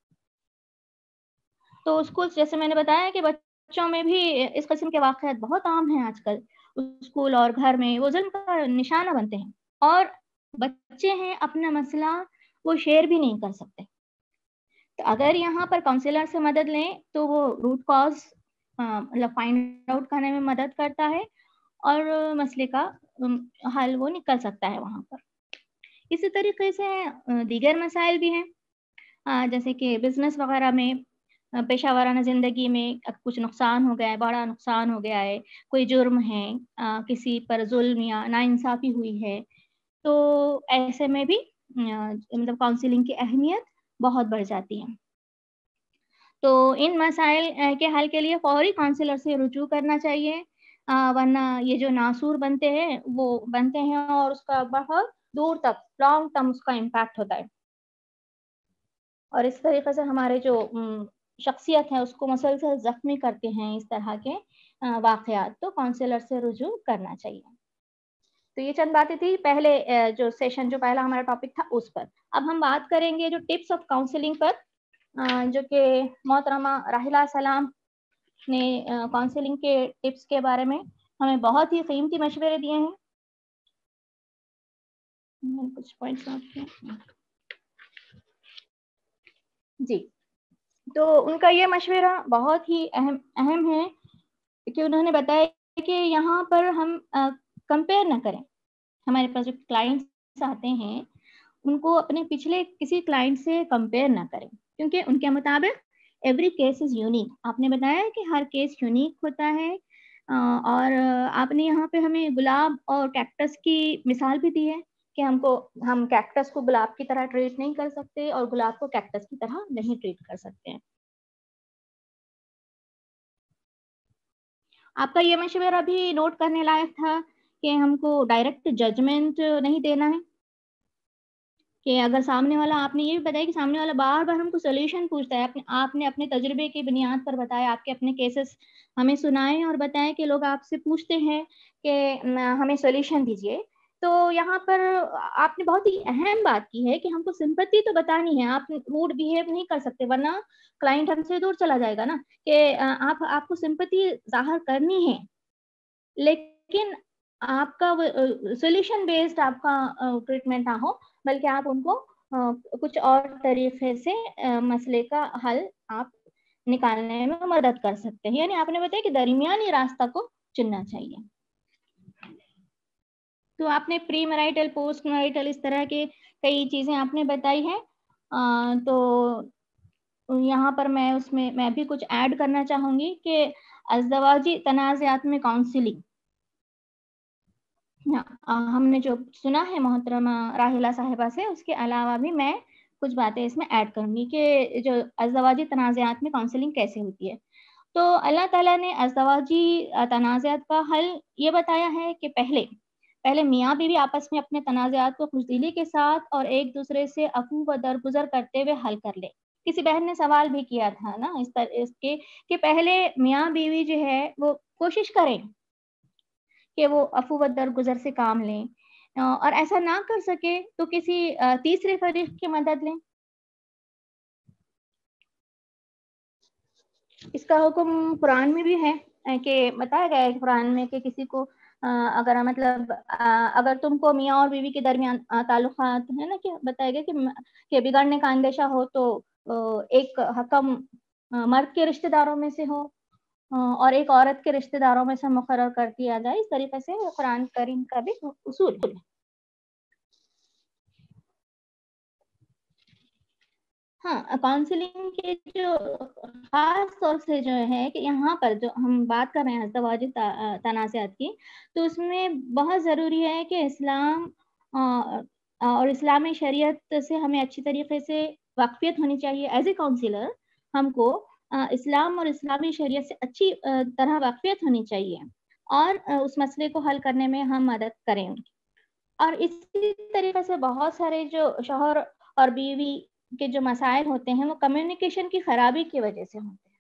تو اسکول جیسے میں نے بتایا کہ بچوں میں بھی اس قسم کے واقعات بہت عام ہیں آج کل. اسکول اور گھر میں وہ ظلم کا نشانہ بنتے ہیں، اور بچے ہیں اپنا مسئلہ وہ شیئر بھی نہیں کر سکتے. تو اگر یہاں پر کاؤنسلر سے مدد لیں تو وہ روٹ کاز مطلب فائنڈ آؤٹ کرنے میں مدد کرتا ہے اور مسئلے کا حل وہ نکل سکتا ہے وہاں پر. اسی طریقے سے دیگر مسائل بھی ہیں، جیسے کہ بزنس وغیرہ میں، پیشہ ورانہ زندگی میں کچھ نقصان ہو گیا ہے، بڑا نقصان ہو گیا ہے، کوئی جرم ہے، کسی پر ظلم یا ناانصافی ہوئی ہے، تو ایسے میں بھی مطلب کاؤنسلنگ کی اہمیت بہت بڑھ جاتی ہے. تو ان مسائل کے حل کے لیے فوری کاؤنسلر سے رجوع کرنا چاہیے، ورنہ یہ جو ناسور بنتے ہیں وہ بنتے ہیں اور اس کا بہت دور تک لانگ ٹرم اس کا امپیکٹ ہوتا ہے، اور اس طریقے سے ہمارے جو شخصیت ہے اس کو مسلسل زخمی کرتے ہیں اس طرح کے واقعات. تو کاؤنسلر سے رجوع کرنا چاہیے. تو یہ چند باتیں تھی پہلے جو سیشن جو پہلا ہمارا ٹاپک تھا اس پر. اب ہم بات کریں گے جو ٹپس آف کاؤنسلنگ پر، جو کہ محترمہ راحلہ سلام نے کاؤنسلنگ کے ٹپس کے بارے میں ہمیں بہت ہی قیمتی مشورے دیے ہیں. کچھ پوائنٹس جی، تو ان کا یہ مشورہ بہت ہی اہم ہے کہ انہوں نے بتایا کہ یہاں پر ہم کمپیئر نہ کریں. ہمارے پاس جو کلائنٹس آتے ہیں ان کو اپنے پچھلے کسی کلائنٹ سے کمپیئر نہ کریں، کیونکہ ان کے مطابق ایوری کیس از یونیک. آپ نے بتایا کہ ہر کیس یونیک ہوتا ہے، اور آپ نے یہاں پہ ہمیں گلاب اور کیکٹس کی مثال بھی دی ہے کہ ہم کیکٹس کو گلاب کی طرح ٹریٹ نہیں کر سکتے اور گلاب کو کیکٹس کی طرح نہیں ٹریٹ کر سکتے ہیں. آپ کا یہ مشورہ بھی نوٹ کرنے لائق تھا کہ ہم کو ڈائریکٹ ججمنٹ نہیں دینا ہے، کہ اگر سامنے والا، آپ نے یہ بھی بتایا کہ سامنے والا بار بار ہم کو سولوشن پوچھتا ہے، آپ نے اپنے تجربے کی بنیاد پر بتایا، آپ کے اپنے کیسز ہمیں سنائے اور بتائیں کہ لوگ آپ سے پوچھتے ہیں کہ ہمیں سولوشن دیجیے. تو یہاں پر آپ نے بہت ہی اہم بات کی ہے کہ ہم کو سمپتی تو بتانی ہے. آپ روڈ بیہیو نہیں کر سکتے ورنہ کلائنٹ ہم سے دور چلا جائے گا نا، کہ آپ کو سمپتی ظاہر کرنی ہے، لیکن آپ کا سولوشن بیسڈ آپ کا ٹریٹمنٹ نہ ہو، بلکہ آپ ان کو کچھ اور طریقے سے مسئلے کا حل آپ نکالنے میں مدد کر سکتے ہیں. یعنی آپ نے بتایا کہ درمیانی راستہ کو چننا چاہیے. تو آپ نے پری میرائٹل، پوسٹ میرائٹل، اس طرح کے کئی چیزیں آپ نے بتائی ہیں. تو یہاں پر میں بھی کچھ ایڈ کرنا چاہوں گی کہ ازدواجی تنازعات میں کاؤنسلنگ، ہم نے جو سنا ہے محترمہ راحلہ صاحبہ سے، اس کے علاوہ بھی میں کچھ باتیں اس میں ایڈ کروں گی کہ جو ازدواجی تنازعات میں کاؤنسلنگ کیسے ہوتی ہے. تو اللہ تعالیٰ نے ازدواجی تنازعات کا حل یہ بتایا ہے کہ پہلے میاں بیوی آپس میں اپنے تنازعات کو خوشدلی کے ساتھ اور ایک دوسرے سے عفو و درگزر کرتے ہوئے حل کر لے. کسی بہن نے سوال بھی کیا تھا نا اس کے کہ پہلے میاں بیوی جو ہے وہ کوشش کریں کہ وہ عفو و درگزر سے کام لیں، اور ایسا نہ کر سکے تو کسی تیسرے فریق کی مدد لیں. اس کا حکم قرآن میں بھی ہے کہ بتایا گیا ہے قرآن میں کہ کسی کو اگر تم کو میاں اور بیوی کے درمیان تعلقات ہے نا، کہ بتایا گیا کہ بگڑنے کا اندیشہ ہو تو ایک حکم مرد کے رشتہ داروں میں سے ہو اور ایک عورت کے رشتہ داروں میں سے مقرر کر دیا جائے. اس طریقے سے قرآن کریم کا بھی اصول ہے. ہاں کاؤنسلنگ کے جو خاص طور سے جو ہے کہ یہاں پر جو ہم بات کر رہے ہیں ازدواجی تنازعات کی، تو اس میں بہت ضروری ہے کہ اسلام اور اسلامی شریعت سے ہمیں اچھی طریقے سے واقفیت ہونی چاہیے. ایز اے کاؤنسلر ہم کو اسلام اور اسلامی شریعت سے اچھی طرح واقفیت ہونی چاہیے اور اس مسئلے کو حل کرنے میں ہم مدد کریں. اور اسی طریقے سے بہت سارے جو شوہر اور بیوی کے جو مسائل ہوتے ہیں وہ کمیونیکیشن کی خرابی کی وجہ سے ہوتے ہیں.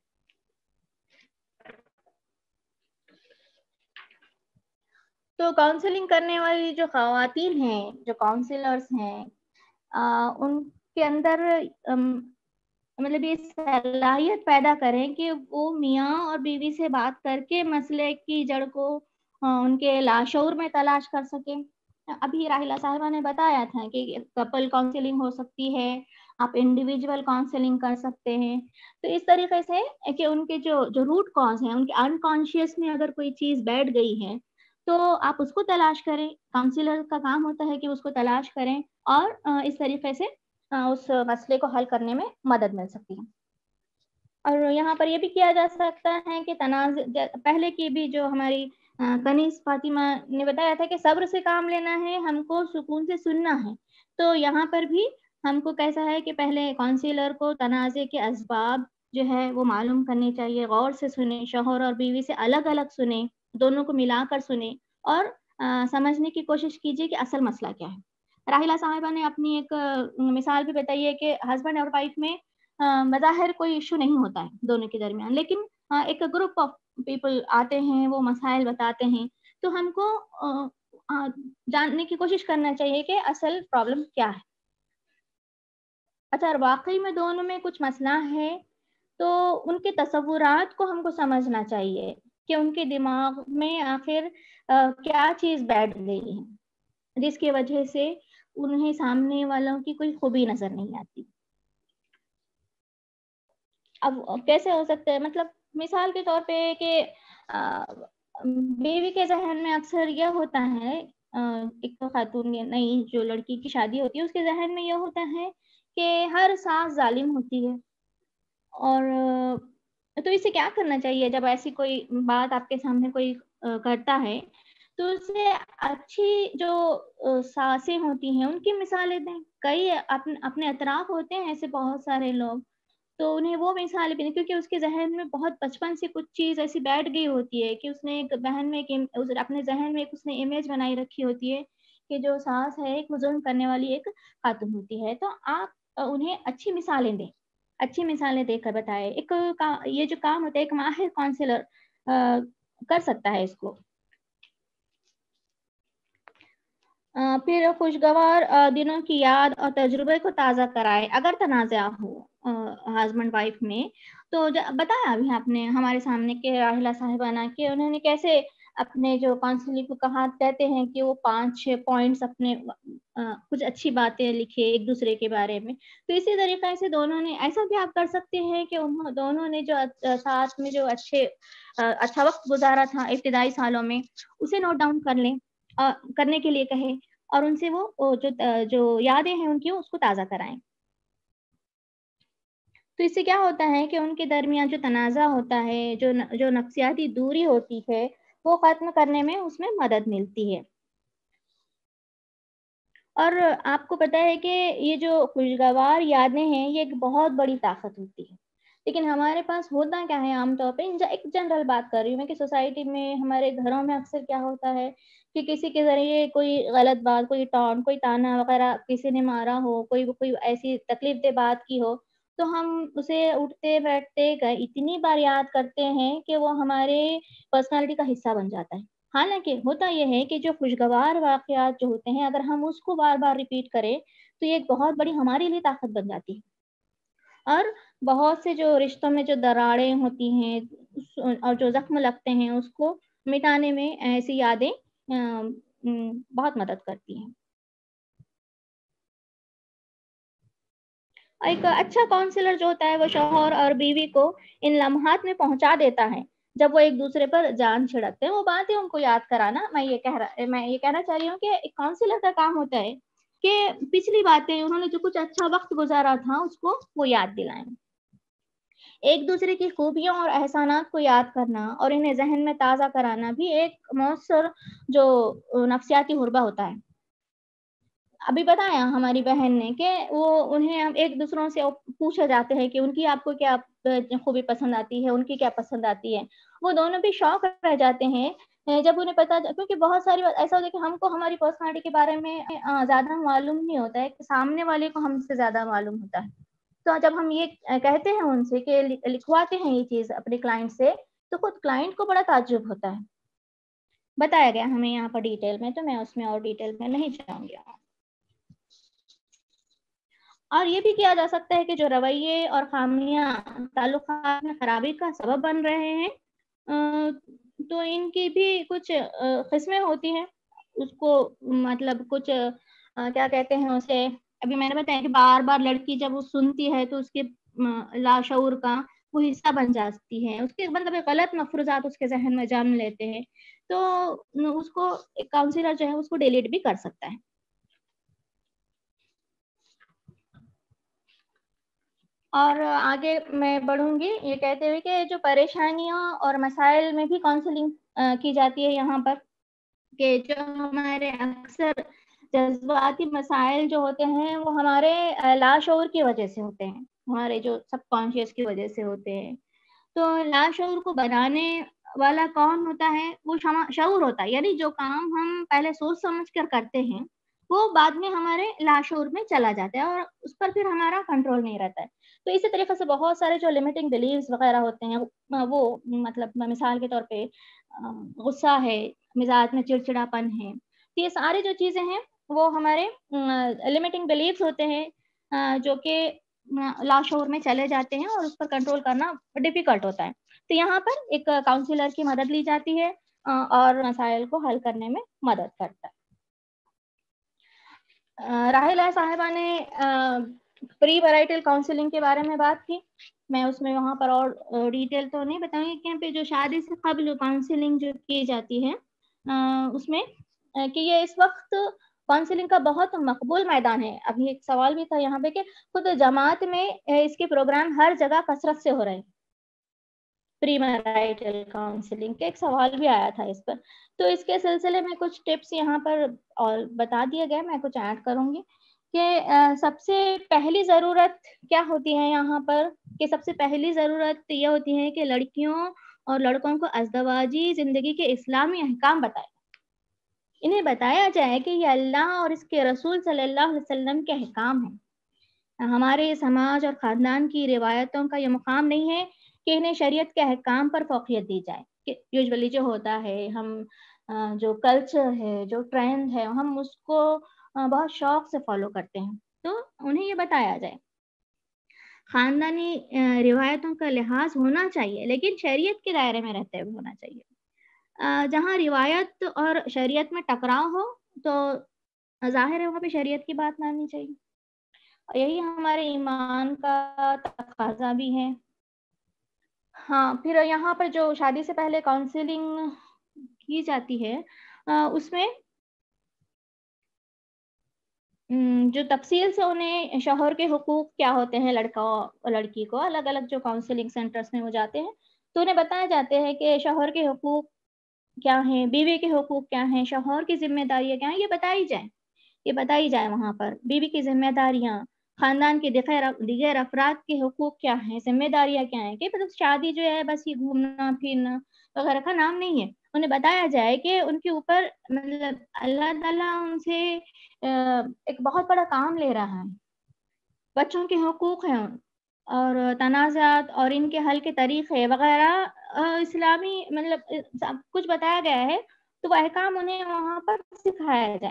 تو کاؤنسلنگ کرنے والی جو خواتین ہیں، جو کاؤنسلرز ہیں، ان کے اندر مطلب یہ صلاحیت پیدا کریں کہ وہ میاں اور بیوی سے بات کر کے مسئلے کی جڑ کو ان کے لاشعور میں تلاش کر سکیں. ابھی راحلہ صاحبہ نے بتایا تھا کہ کپل کاؤنسلنگ ہو سکتی ہے، آپ انڈیویجول کاؤنسلنگ کر سکتے ہیں. تو اس طریقے سے کہ ان کے جو روٹ کاز ہیں، ان کے انکانشیس میں اگر کوئی چیز بیٹھ گئی ہے تو آپ اس کو تلاش کریں. کاؤنسلر کا کام ہوتا ہے کہ اس کو تلاش کریں اور اس طریقے سے اس مسئلے کو حل کرنے میں مدد مل سکتی ہے. اور یہاں پر یہ بھی کیا جا سکتا ہے کہ تنازع پہلے کی بھی جو ہماری کنیز فاطمہ نے بتایا تھا کہ صبر سے کام لینا ہے، ہم کو سکون سے سننا ہے. تو یہاں پر بھی ہم کو کیسا ہے کہ پہلے کاؤنسلر کو تنازع کے اسباب جو ہے وہ معلوم کرنے چاہیے، غور سے سنیں، شوہر اور بیوی سے الگ الگ سنیں، دونوں کو ملا کر سنیں اور سمجھنے کی کوشش کیجیے کہ اصل مسئلہ کیا ہے. راحلہ صاحبہ نے اپنی ایک مثال بھی بتائی ہے کہ ہسبینڈ اور وائف میں بظاہر کوئی ایشو نہیں ہوتا ہے دونوں کے درمیان، لیکن ایک گروپ آف پیپل آتے ہیں، وہ مسائل بتاتے ہیں، تو ہم کو جاننے کی کوشش کرنا چاہیے کہ اصل پرابلم کیا ہے. اچھا، اور واقعی میں دونوں میں کچھ مسئلہ ہے تو ان کے تصورات کو ہم کو سمجھنا چاہیے کہ ان کے دماغ میں آخر کیا چیز بیٹھ گئی ہے جس کی وجہ سے انہیں سامنے والوں کی کوئی خوبی نظر نہیں آتی. اب کیسے ہو سکتا ہے، مطلب مثال کے طور پہ کہ بیوی کے ذہن میں اکثر یہ ہوتا ہے، ایک تو خاتون نئی جو لڑکی کی شادی ہوتی ہے اس کے ذہن میں یہ ہوتا ہے کہ ہر ساس ظالم ہوتی ہے. اور تو اسے کیا کرنا چاہیے جب ایسی کوئی بات آپ کے سامنے کوئی کرتا ہے تو اسے اچھی جو ساسیں ہوتی ہیں ان کی مثالیں دیں. کئی اپنے اطراف ہوتے ہیں ایسے بہت سارے لوگ، تو انہیں وہ مثالیں بھی دیں کیونکہ اس کے ذہن میں بہت بچپن سے کچھ چیز ایسی بیٹھ گئی ہوتی ہے کہ اس نے ایک بہن میں اپنے ذہن میں اس نے امیج بنائی رکھی ہوتی ہے کہ جو ساس ہے ایک ظلم کرنے والی ایک خاتون ہوتی ہے. تو آپ انہیں اچھی مثالیں دیں، اچھی مثالیں دے کر بتائے. یہ جو کام ہوتا ہے ایک ماہر کاؤنسلر کر سکتا ہے اس کو. پھر خوشگوار دنوں کی یاد اور تجربے کو تازہ کرائے. اگر تنازع ہو ہسبینڈ وائف میں تو بتایا ابھی آپ نے ہمارے سامنے کہ راحلہ صاحبانہ کہ انہوں نے کیسے اپنے جو کاؤنسلنگ کو کہا، کہتے ہیں کہ وہ 5-6 پوائنٹس اپنے کچھ اچھی باتیں لکھے ایک دوسرے کے بارے میں. تو اسی طریقے سے دونوں نے ایسا بھی آپ کر سکتے ہیں کہ دونوں نے جو ساتھ میں جو اچھا وقت گزارا تھا ابتدائی سالوں میں اسے نوٹ ڈاؤن کر لیں، کرنے کے لیے کہیں اور ان سے وہ جو یادیں ہیں ان کی اس کو تازہ کرائیں. تو اس سے کیا ہوتا ہے کہ ان کے درمیان جو تنازع ہوتا ہے، جو نفسیاتی دوری ہوتی ہے وہ ختم کرنے میں اس میں مدد ملتی ہے. اور آپ کو پتہ ہے کہ یہ جو خوشگوار یادیں ہیں یہ ایک بہت بڑی طاقت ہوتی ہے، لیکن ہمارے پاس ہوتا کیا ہے عام طور پہ، ایک جنرل بات کر رہی ہوں میں کہ سوسائٹی میں ہمارے گھروں میں اکثر کیا ہوتا ہے کہ کسی کے ذریعے کوئی غلط بات، کوئی ٹانٹ، کوئی تانا وغیرہ کسی نے مارا ہو، کوئی ایسی تکلیف دہ بات کی ہو تو ہم اسے اٹھتے بیٹھتے اتنی بار یاد کرتے ہیں کہ وہ ہمارے پرسنالٹی کا حصہ بن جاتا ہے. حالانکہ ہوتا یہ ہے کہ جو خوشگوار واقعات جو ہوتے ہیں اگر ہم اس کو بار بار ریپیٹ کریں تو یہ ایک بہت بڑی ہمارے لیے طاقت بن جاتی ہے. اور بہت سے جو رشتوں میں جو دراڑیں ہوتی ہیں اور جو زخم لگتے ہیں اس کو مٹانے میں ایسی یادیں بہت مدد کرتی ہیں. ایک اچھا کاؤنسلر جو ہوتا ہے وہ شوہر اور بیوی کو ان لمحات میں پہنچا دیتا ہے جب وہ ایک دوسرے پر جان چھڑکتے ہیں، وہ باتیں ان کو یاد کرانا. میں یہ کہنا چاہ رہی ہوں کہ ایک کاؤنسلر کا کام ہوتا ہے کہ پچھلی باتیں انہوں نے جو کچھ اچھا وقت گزارا تھا اس کو وہ یاد دلائیں. ایک دوسرے کی خوبیوں اور احسانات کو یاد کرنا اور انہیں ذہن میں تازہ کرانا بھی ایک مؤثر جو نفسیاتی حربہ ہوتا ہے. ابھی بتایا ہماری بہن نے کہ وہ انہیں ایک دوسروں سے پوچھا جاتے ہیں کہ ان کی آپ کو کیا خوبی پسند آتی ہے, ان کی کیا پسند آتی ہے. وہ دونوں بھی شوق رہ جاتے ہیں جب انہیں پتا, کیونکہ بہت ساری بات ایسا ہوتا ہے کہ ہم کو ہماری پرسنالٹی کے بارے میں زیادہ معلوم نہیں ہوتا ہے, کہ سامنے والے کو ہم سے زیادہ معلوم ہوتا ہے. تو جب ہم یہ کہتے ہیں ان سے کہ لکھواتے ہیں یہ چیز اپنے کلائنٹ سے, تو خود کلائنٹ کو بڑا تعجب ہوتا ہے. بتایا گیا ہمیں یہاں پر ڈیٹیل میں, تو میں اس میں اور ڈیٹیل میں نہیں جاؤں گی. اور یہ بھی کیا جا سکتا ہے کہ جو رویے اور خامیاں تعلقات میں خرابی کا سبب بن رہے ہیں, تو ان کی بھی کچھ قسمیں ہوتی ہیں. اس کو مطلب کچھ کیا کہتے ہیں اسے, ابھی میں نے بتایا کہ بار بار لڑکی جب وہ سنتی ہے تو اس کے لاشعور کا وہ حصہ بن جاتی ہے, اس کے مطلب غلط مفروضات اس کے ذہن میں جنم لیتے ہیں. تو اس کو ایک کاؤنسلر جو ہے اس کو ڈیلیٹ بھی کر سکتا ہے. اور آگے میں بڑھوں گی یہ کہتے ہوئے کہ جو پریشانیاں اور مسائل میں بھی کاؤنسلنگ کی جاتی ہے یہاں پر, کہ جو ہمارے اکثر جذباتی مسائل جو ہوتے ہیں وہ ہمارے لاشعور کی وجہ سے ہوتے ہیں, ہمارے جو سب کانشیس کی وجہ سے ہوتے ہیں. تو لاشعور کو بنانے والا کون ہوتا ہے؟ وہ شعور ہوتا ہے. یعنی جو کام ہم پہلے سوچ سمجھ کر کرتے ہیں وہ بعد میں ہمارے لاشعور میں چلا جاتا ہے اور اس پر پھر ہمارا کنٹرول نہیں رہتا ہے. تو اسی طریقے سے بہت سارے جو لمیٹنگ بلیفز وغیرہ ہوتے ہیں وہ مطلب مثال کے طور پہ غصہ ہے, مزاج میں چڑچڑاپن ہے, تو یہ ساری جو چیزیں ہیں وہ ہمارے لمیٹنگ بلیفز ہوتے ہیں جو کہ لاشعور میں چلے جاتے ہیں اور اس پر کنٹرول کرنا ڈیفیکلٹ ہوتا ہے. تو یہاں پر ایک کاؤنسلر کی مدد لی جاتی ہے اور مسائل کو حل کرنے میں مدد کرتا ہے. راحلہ صاحبہ نے پری میرائٹل کاؤنسلنگ کے بارے میں بات کی. میں اس میں وہاں پر اور ڈیٹیل تو نہیں بتاؤں گی, کہ یہاں پہ جو شادی سے قبل کاؤنسلنگ جو کی جاتی ہے اس میں کہ یہ اس وقت کاؤنسلنگ کا بہت مقبول میدان ہے. ابھی ایک سوال بھی تھا یہاں پہ کہ خود جماعت میں اس کے پروگرام ہر جگہ کثرت سے ہو رہے ہیں. پری میرائٹل کاؤنسلنگ کے ایک سوال بھی آیا تھا اس پر, تو اس کے سلسلے میں کچھ ٹپس یہاں پر اور بتا دیے گئے, میں کچھ ایڈ کروں گی. کہ سب سے پہلی ضرورت کیا ہوتی ہے یہاں پر, کہ سب سے پہلی ضرورت یہ ہوتی ہے کہ لڑکیوں اور لڑکوں کو ازدواجی زندگی کے اسلامی احکام بتائے. انہیں بتایا جائے کہ یہ اللہ اور اس کے رسول صلی اللہ علیہ وسلم کے احکام ہیں. ہمارے سماج اور خاندان کی روایتوں کا یہ مقام نہیں ہے کہ انہیں شریعت کے احکام پر فوقیت دی جائے. کہ یوزولی جو ہوتا ہے, ہم جو کلچر ہے, جو ٹرینڈ ہے, ہم اس کو بہت شوق سے فالو کرتے ہیں. تو انہیں یہ بتایا جائے خاندانی روایتوں کا لحاظ ہونا چاہیے, لیکن شریعت کے دائرے میں رہتے ہوئے ہونا چاہیے. جہاں روایت اور شریعت میں ٹکراؤ ہو تو ظاہر ہے وہاں پہ شریعت کی بات ماننی چاہیے. یہی ہمارے ایمان کا تقاضا بھی ہے. ہاں, پھر یہاں پر جو شادی سے پہلے کاؤنسلنگ کی جاتی ہے اس میں جو تفصیل سے انہیں شوہر کے حقوق کیا ہوتے ہیں, لڑکا اور لڑکی کو الگ الگ جو کاؤنسلنگ سینٹرز میں وہ جاتے ہیں تو انہیں بتایا جاتے ہیں کہ شوہر کے حقوق کیا ہیں, بیوی کے حقوق کیا ہیں, شوہر کی ذمہ داریاں کیا ہیں, یہ بتائی جائے وہاں پر. بیوی کی ذمہ داریاں, خاندان کے دیگر افراد کے حقوق کیا ہیں, ذمہ داریاں کیا ہیں. کہ مطلب شادی جو ہے بس یہ گھومنا پھرنا وغیرہ کا نام نہیں ہے. انہیں بتایا جائے کہ ان کے اوپر مطلب اللہ تعالیٰ ان سے ایک بہت بڑا کام لے رہا ہے. بچوں کے حقوق ہیں اور تنازعات اور ان کے حل کے طریقے وغیرہ اسلامی مطلب سب کچھ بتایا گیا ہے. تو وہ احکام انہیں وہاں پر سکھایا جائے.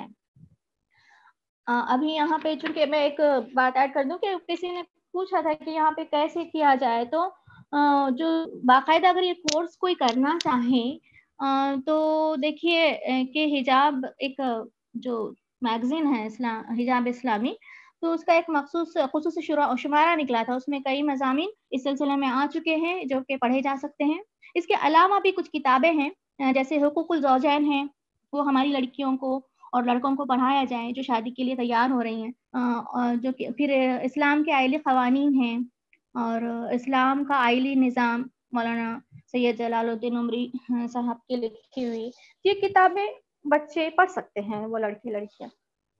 ابھی یہاں پہ چونکہ میں ایک بات ایڈ کر دوں کہ کسی نے پوچھا تھا کہ یہاں پہ کیسے کیا جائے, تو جو باقاعدہ اگر یہ کورس کوئی کرنا چاہیں تو دیکھیے کہ حجاب ایک جو میگزین ہے حجاب اسلامی, تو اس کا ایک خصوصی شمارہ نکلا تھا. اس میں کئی مضامین اس سلسلے میں آ چکے ہیں جو کہ پڑھے جا سکتے ہیں. اس کے علاوہ بھی کچھ کتابیں ہیں جیسے حقوق الزوجین ہیں, وہ ہماری لڑکیوں کو اور لڑکوں کو پڑھایا جائے جو شادی کے لیے تیار ہو رہی ہیں، جو کہ پھر اسلام کے آئلی قوانین ہیں اور اسلام کا آئلی نظام مولانا سید جلال الدین عمری صاحب کی لکھی ہوئی، یہ کتابیں بچے پڑھ سکتے ہیں، وہ لڑکے لڑکیاں،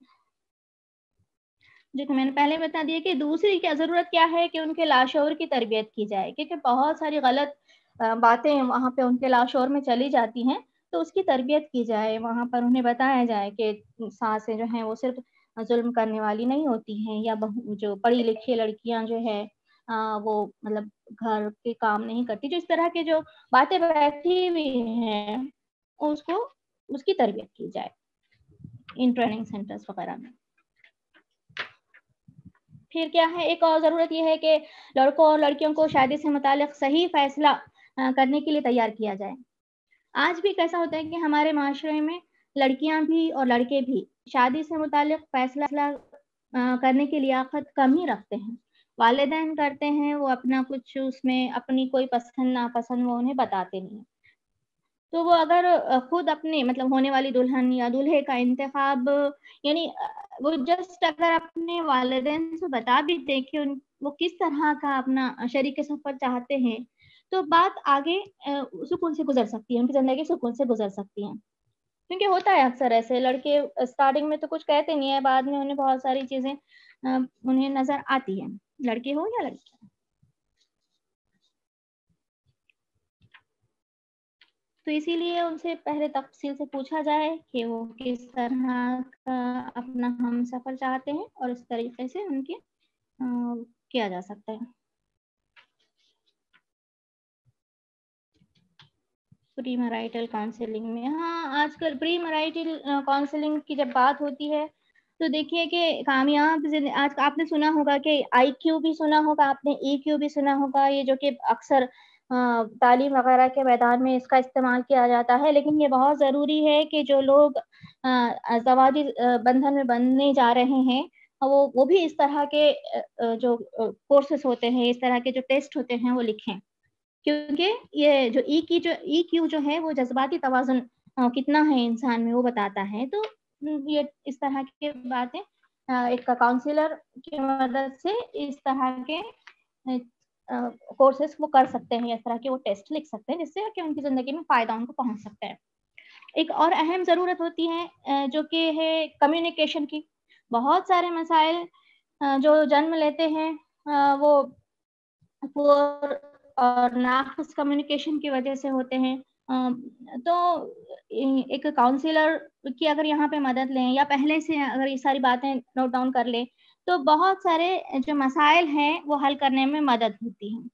جو کہ میں نے پہلے بتا دیا کہ دوسری کیا ضرورت کیا ہے کہ ان کے لاشعور کی تربیت کی جائے، کیونکہ بہت ساری غلط باتیں وہاں پہ ان کے لاشعور میں چلی جاتی ہیں، تو اس کی تربیت کی جائے، وہاں پر انہیں بتایا جائے کہ ساسیں جو ہیں وہ صرف ظلم کرنے والی نہیں ہوتی ہیں، یا جو پڑھی لکھی لڑکیاں جو ہے وہ مطلب گھر کے کام نہیں کرتی، جو اس طرح کے جو باتیں بیٹھی ہوئی ہیں اس کی تربیت کی جائے ان ٹریننگ سینٹرز وغیرہ میں۔ پھر کیا ہے، ایک اور ضرورت یہ ہے کہ لڑکوں اور لڑکیوں کو شادی سے متعلق صحیح فیصلہ کرنے کے لیے تیار کیا جائے۔ آج بھی کیسا ہوتا ہے کہ ہمارے معاشرے میں لڑکیاں بھی اور لڑکے بھی شادی سے متعلق فیصلہ کرنے کی لیاقت کم ہی رکھتے ہیں، والدین کرتے ہیں، وہ اپنا کچھ اس میں اپنی کوئی پسند ناپسند وہ انہیں بتاتے نہیں، تو وہ اگر خود اپنے مطلب ہونے والی دلہن یا دولہے کا انتخاب، یعنی وہ جسٹ اگر اپنے والدین سے بتا بھی دیں کہ وہ کس طرح کا اپنا شریک سفر چاہتے ہیں، تو بات آگے سکون سے گزر سکتی ہے، ان کی زندگی سکون سے گزر سکتی ہے، کیونکہ ہوتا ہے اکثر ایسے لڑکے اسٹارٹنگ میں تو کچھ کہتے نہیں ہے، بعد میں انہیں بہت ساری چیزیں انہیں نظر آتی ہیں، لڑکے ہو یا لڑکی۔ تو اسی لیے ان سے پہلے تفصیل سے پوچھا جائے کہ وہ کس طرح کا اپنا ہم سفر چاہتے ہیں، اور اس طریقے سے ان کی کیا جا سکتا ہے۔ پری میرائٹل کاؤنسلنگ میں، ہاں آج کل پری میرائٹل کاؤنسلنگ کی جب بات ہوتی ہے تو دیکھیے کہ کامیاب آج آپ نے سنا ہوگا کہ آئی کیو بھی سنا ہوگا، آپ نے ای کیو بھی سنا ہوگا، یہ جو کہ اکثر تعلیم وغیرہ کے میدان میں اس کا استعمال کیا جاتا ہے، لیکن یہ بہت ضروری ہے کہ جو لوگ زواجی بندھن میں بننے جا رہے ہیں وہ بھی اس طرح کے جو کورسز ہوتے ہیں، اس طرح کے جو ٹیسٹ ہوتے ہیں وہ لکھیں، کیونکہ یہ جو ای کیو جو ہے وہ جذباتی توازن کتنا ہے انسان میں وہ بتاتا ہے، تو یہ اس طرح کی باتیں ایک کاؤنسلر کی مدد سے اس طرح کے کورسز وہ کر سکتے ہیں، اس طرح کے وہ ٹیسٹ لکھ سکتے ہیں، جس سے کہ ان کی زندگی میں فائدہ ان کو پہنچ سکتا ہے۔ ایک اور اہم ضرورت ہوتی ہے جو کہ ہے کمیونیکیشن کی۔ بہت سارے مسائل جو جنم لیتے ہیں وہ پور اور ناقص کمیونیکیشن کی وجہ سے ہوتے ہیں، تو ایک کاؤنسلر کی اگر یہاں پہ مدد لیں یا پہلے سے اگر یہ ساری باتیں نوٹ ڈاؤن کر لیں تو بہت سارے جو مسائل ہیں وہ حل کرنے میں مدد ہوتی ہے۔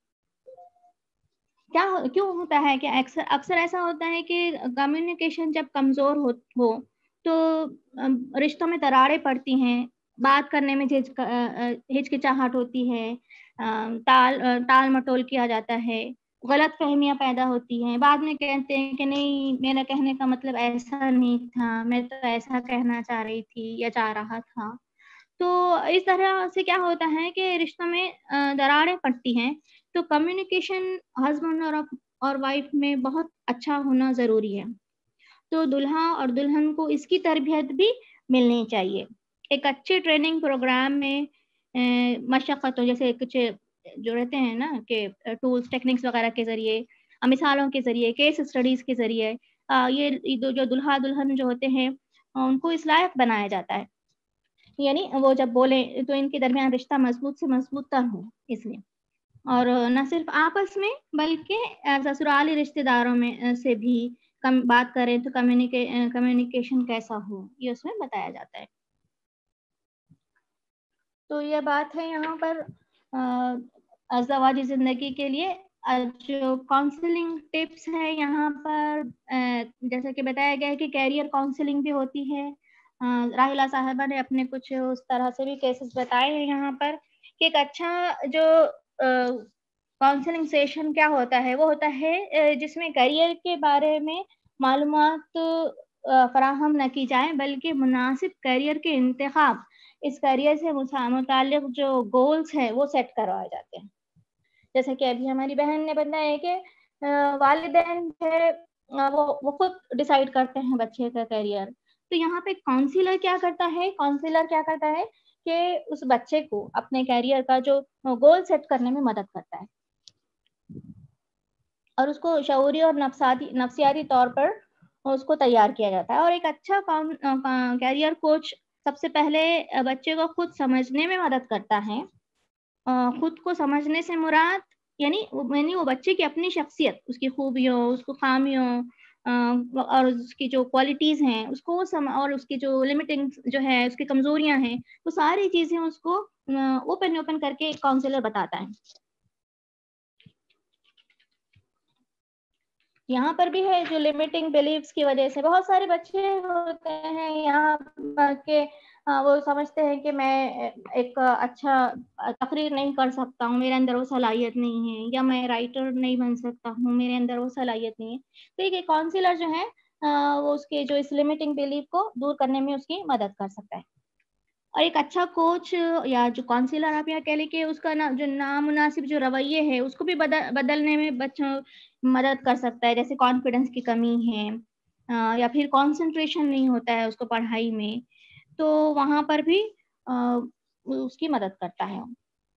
کیوں ہوتا ہے کہ اکثر ایسا ہوتا ہے کہ کمیونیکیشن جب کمزور ہو تو رشتوں میں دراڑیں پڑتی ہیں، بات کرنے میں ہچکچاہٹ ہوتی ہے، ٹال مٹول کیا جاتا ہے، غلط فہمیاں پیدا ہوتی ہیں، بعد میں کہتے ہیں کہ نہیں میرا کہنے کا مطلب ایسا نہیں تھا، میں تو ایسا کہنا چاہ رہی تھی یا چاہ رہا تھا۔ تو اس طرح سے کیا ہوتا ہے کہ رشتوں میں دراڑیں پڑتی ہیں، تو کمیونیکیشن ہسبینڈ اور وائف میں بہت اچھا ہونا ضروری ہے، تو دلہا اور دلہن کو اس کی تربیت بھی ملنی چاہیے۔ ایک اچھے ٹریننگ پروگرام میں مشقتوں جیسے کچھ جو رہتے ہیں نا کہ ٹولز ٹیکنکس وغیرہ کے ذریعے، مثالوں کے ذریعے، کیس اسٹڈیز کے ذریعے یہ جو دلہا دلہن جو ہوتے ہیں ان کو اس لائق بنایا جاتا ہے، یعنی وہ جب بولیں تو ان کے درمیان رشتہ مضبوط سے مضبوط تر ہو، اس لیے، اور نہ صرف آپس میں بلکہ سسرالی رشتہ داروں میں سے بھی بات کریں تو کمیونیکیشن کیسا ہو یہ اس میں بتایا جاتا ہے۔ تو یہ بات ہے یہاں پر ازدواجی زندگی کے لیے جو کاؤنسلنگ ٹپس ہے یہاں پر جیسا کہ بتایا گیا ہے کہ کیریئر کاؤنسلنگ بھی ہوتی ہے۔ راہیلہ صاحبہ نے اپنے کچھ اس طرح سے بھی کیسز بتائے ہیں یہاں پر کہ ایک اچھا جو کاؤنسلنگ سیشن کیا ہوتا ہے، وہ ہوتا ہے جس میں کیریئر کے بارے میں معلومات فراہم نہ کی جائیں بلکہ مناسب کیریئر کے انتخاب، اس کیریئر سے متعلق جو گولز ہیں وہ سیٹ کروائے جاتے ہیں۔ جیسے کہ ابھی ہماری بہن نے بتایا کہ والدین ہے وہ خود ڈیسائیڈ کرتے ہیں بچے کا کیریئر، تو یہاں پہ کاؤنسلر کیا کرتا ہے کہ اس بچے کو اپنے کیریئر کا جو گول سیٹ کرنے میں مدد کرتا ہے اور اس کو شعوری اور نفسیاتی طور پر اس کو تیار کیا جاتا ہے. اور ایک اچھا کیریئر کوچ سب سے پہلے بچے کو خود سمجھنے میں مدد کرتا ہے. خود کو سمجھنے سے مراد یعنی وہ بچے کی اپنی شخصیت، اس کی خوبیوں، اس کو خامیوں اور اس کی جو کوالٹیز ہیں اس کو اور اس کی جو لمیٹنگ جو ہے، اس کی کمزوریاں ہیں، وہ ساری چیزیں اس کو اوپن کر کے ایک کاؤنسلر بتاتا ہے. یہاں پر بھی ہے جو لمیٹنگ بلیفس کی وجہ سے بہت سارے بچے ہوتے ہیں یہاں کے وہ سمجھتے ہیں کہ میں ایک اچھا تقریر نہیں کر سکتا ہوں، میرے اندر وہ صلاحیت نہیں ہے، یا میں رائٹر نہیں بن سکتا ہوں، میرے اندر وہ صلاحیت نہیں ہے. تو ایک کاؤنسلر جو ہے وہ اس کے جو اس لمیٹنگ بلیف کو دور کرنے میں اس کی مدد کر سکتا ہے. اور ایک اچھا کوچ یا جو کاؤنسلر آپ یہاں کہہ لیں کہ اس کا جو نامناسب جو رویے ہے اس کو بھی بدلنے میں بچوں مدد کر سکتا ہے. جیسے کانفیڈنس کی کمی ہے یا پھر کانسنٹریشن نہیں ہوتا ہے اس کو پڑھائی میں، تو وہاں پر بھی اس کی مدد کرتا ہے.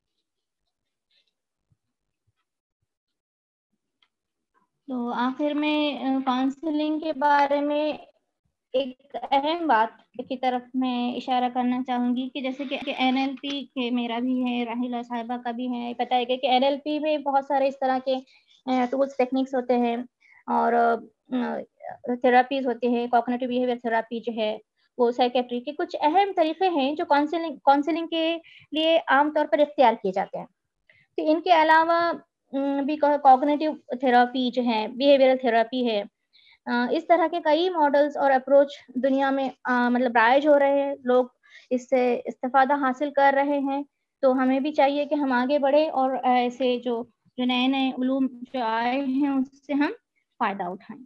تو آخر میں کاؤنسلنگ کے بارے میں ایک اہم بات کی طرف میں اشارہ کرنا چاہوں گی کہ جیسے کہ NLP کے میرا بھی ہے، راہیلہ صاحبہ کا بھی ہے، پتہ ہے کہ NLP میں بہت سارے اس طرح کے ٹولس ٹیکنیکس ہوتے ہیں اور تھراپیز ہوتے ہیں. کوگنیٹو بیہیویئر تھراپی جو ہے وہ سائیکیٹری کے کچھ اہم طریقے ہیں جو کاؤنسلنگ کے لیے عام طور پر اختیار کیے جاتے ہیں. تو ان کے علاوہ بھی کوگنیٹو تھراپی جو ہے، بیہیویئرل تھراپی ہے، اس طرح کے کئی ماڈلز اور اپروچ دنیا میں مطلب رائج ہو رہے ہیں، لوگ اس سے استفادہ حاصل کر رہے ہیں. تو ہمیں بھی چاہیے کہ ہم آگے بڑھیں اور ایسے جو نئے علوم جو آئے ہیں اس سے ہم فائدہ اٹھائیں.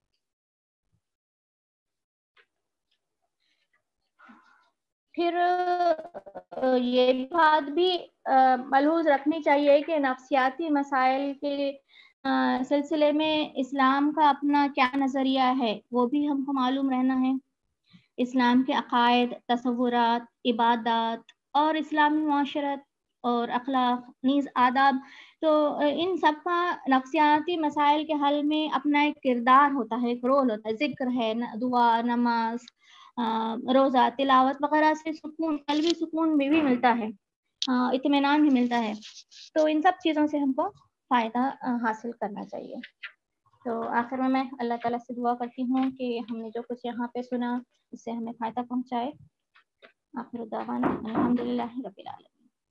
پھر یہ بات بھی ملحوظ رکھنی چاہیے کہ نفسیاتی مسائل کے سلسلے میں اسلام کا اپنا کیا نظریہ ہے وہ بھی ہم کو معلوم رہنا ہے. اسلام کے عقائد، تصورات، عبادات اور اسلامی معاشرت اور اخلاق نیز آداب، تو ان سب کا نفسیاتی مسائل کے حل میں اپنا ایک کردار ہوتا ہے، ایک رول ہوتا ہے. ذکر ہے، دعا، نماز، روزہ، تلاوت وغیرہ سے سکون، قلبی سکون بھی ملتا ہے، اطمینان بھی ملتا ہے. تو ان سب چیزوں سے ہم کو فائدہ حاصل کرنا چاہیے. تو آخر میں اللہ تعالیٰ سے دعا کرتی ہوں کہ ہم نے جو کچھ یہاں پہ سنا اس سے ہمیں فائدہ پہنچائے. آخر دعوانا الحمدللہ رب العالمین.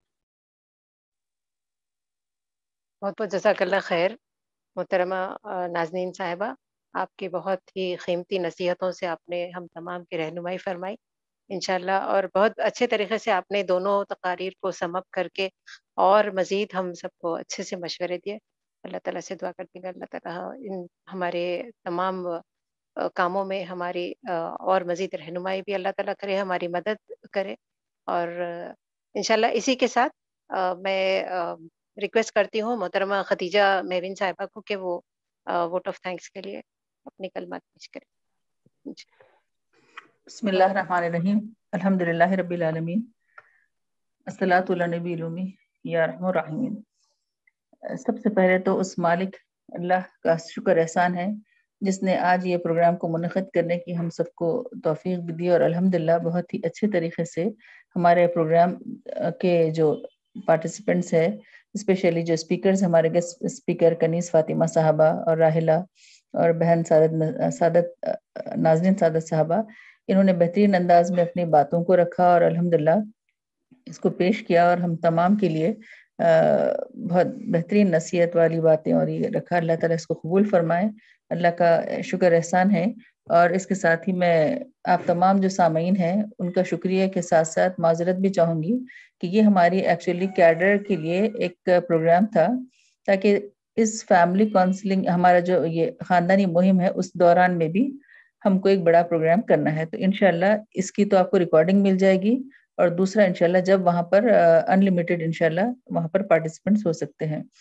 بہت بہت جزاک اللہ خیر محترمہ نازنین صاحبہ، آپ کی بہت ہی قیمتی نصیحتوں سے آپ نے ہم تمام کی رہنمائی فرمائی انشاءاللہ، اور بہت اچھے طریقے سے آپ نے دونوں تقاریر کو سم اپ کر کے اور مزید ہم سب کو اچھے سے مشورے دیے. اللہ تعالیٰ سے دعا کرتی ہیں اللہ تعالیٰ ان ہمارے تمام کاموں میں ہماری اور مزید رہنمائی بھی اللہ تعالیٰ کرے، ہماری مدد کرے. اور انشاءاللہ اسی کے ساتھ میں ریکویسٹ کرتی ہوں محترمہ خدیجہ میرین صاحبہ کو کہ وہ ووٹ آف تھینکس کے لیے اپنی کلمات پیش کریں. بسم اللہ الرحمن الرحیم. الحمدللہ رب العالمین، الصلاۃ علی نبی الامی یا ارحم الراحمین. سب سے پہلے تو اس مالک اللہ کا شکر احسان ہے جس نے آج یہ پروگرام کو منعقد کرنے کی ہم سب کو توفیق بھی دی، اور الحمدللہ بہت ہی اچھے طریقے سے ہمارے پروگرام کے جو پارٹیسپینٹس ہیں، اسپیشلی جو اسپیکرز، ہمارے گیسٹ اسپیکر کنیز فاطمہ صاحبہ اور راہلہ اور بہن سعادت نازنین سعادت صاحبہ، انہوں نے بہترین انداز میں اپنی باتوں کو رکھا اور الحمدللہ اس کو پیش کیا، اور ہم تمام کے لیے بہت بہترین نصیحت والی باتیں اور یہ رکھا. اللہ تعالیٰ اس کو قبول فرمائے، اللہ کا شکر احسان ہے. اور اس کے ساتھ ہی میں آپ تمام جو سامعین ہیں ان کا شکریہ کے ساتھ ساتھ معذرت بھی چاہوں گی کہ یہ ہماری ایکچولی کیڈر کے لیے ایک پروگرام تھا تاکہ اس فیملی کاؤنسلنگ ہمارا جو یہ خاندانی مہم ہے اس دوران میں بھی ہم کو ایک بڑا پروگرام کرنا ہے. تو انشاءاللہ اس کی تو آپ کو ریکارڈنگ مل جائے گی، اور دوسرا انشاءاللہ جب وہاں پر انلمیٹڈ انشاءاللہ وہاں پر پارٹیسپینٹس ہو سکتے ہیں.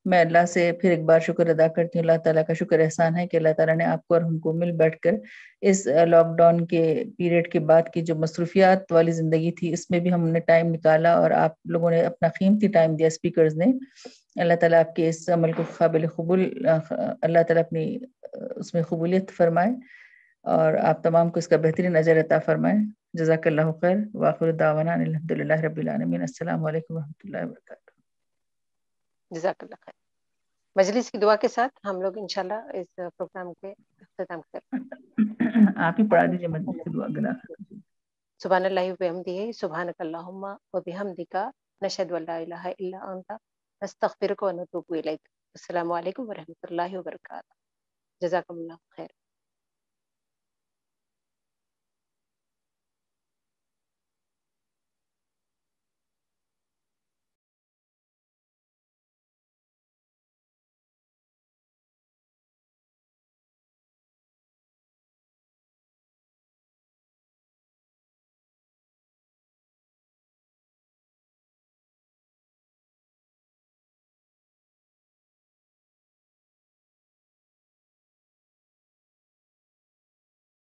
میں اللہ سے پھر ایک بار شکر ادا کرتی ہوں. اللہ تعالیٰ کا شکر احسان ہے کہ اللہ تعالیٰ نے آپ کو اور ہم کو مل بیٹھ کر اس لاک ڈاؤن کے پیریڈ کے بعد کی جو مصروفیات والی زندگی تھی اس میں بھی ہم نے ٹائم نکالا اور آپ لوگوں نے اپنا قیمتی ٹائم دیا اسپیکرز نے. اللہ تعالیٰ آپ کے اس عمل کو قابل قبول اللہ تعالیٰ اپنی اس میں قبولیت فرمائے اور آپ تمام کو اس کا بہترین اجر عطا فرمائے. جزاک اللہ خیر. وآخر دعوانا الحمد للہ رب العالمین. السلام علیکم ورحمۃ اللہ وبرکاتہ. جزاک اللہ خیر. مجلس کی دعا کے ساتھ ہم لوگ انشاءاللہ اس پروگرام کے اختتام کریں. آپ ہی پڑھا دیجیے مجلس کی دعا گنا. سبحان اللہ و بحمدہ سبحانک اللہم و بحمدک نشہد ان لا الہ الا انت نستغفرک و نتوب الیک. السلام علیکم ورحمۃ اللہ وبرکاتہ. جزاکم اللہ خیر.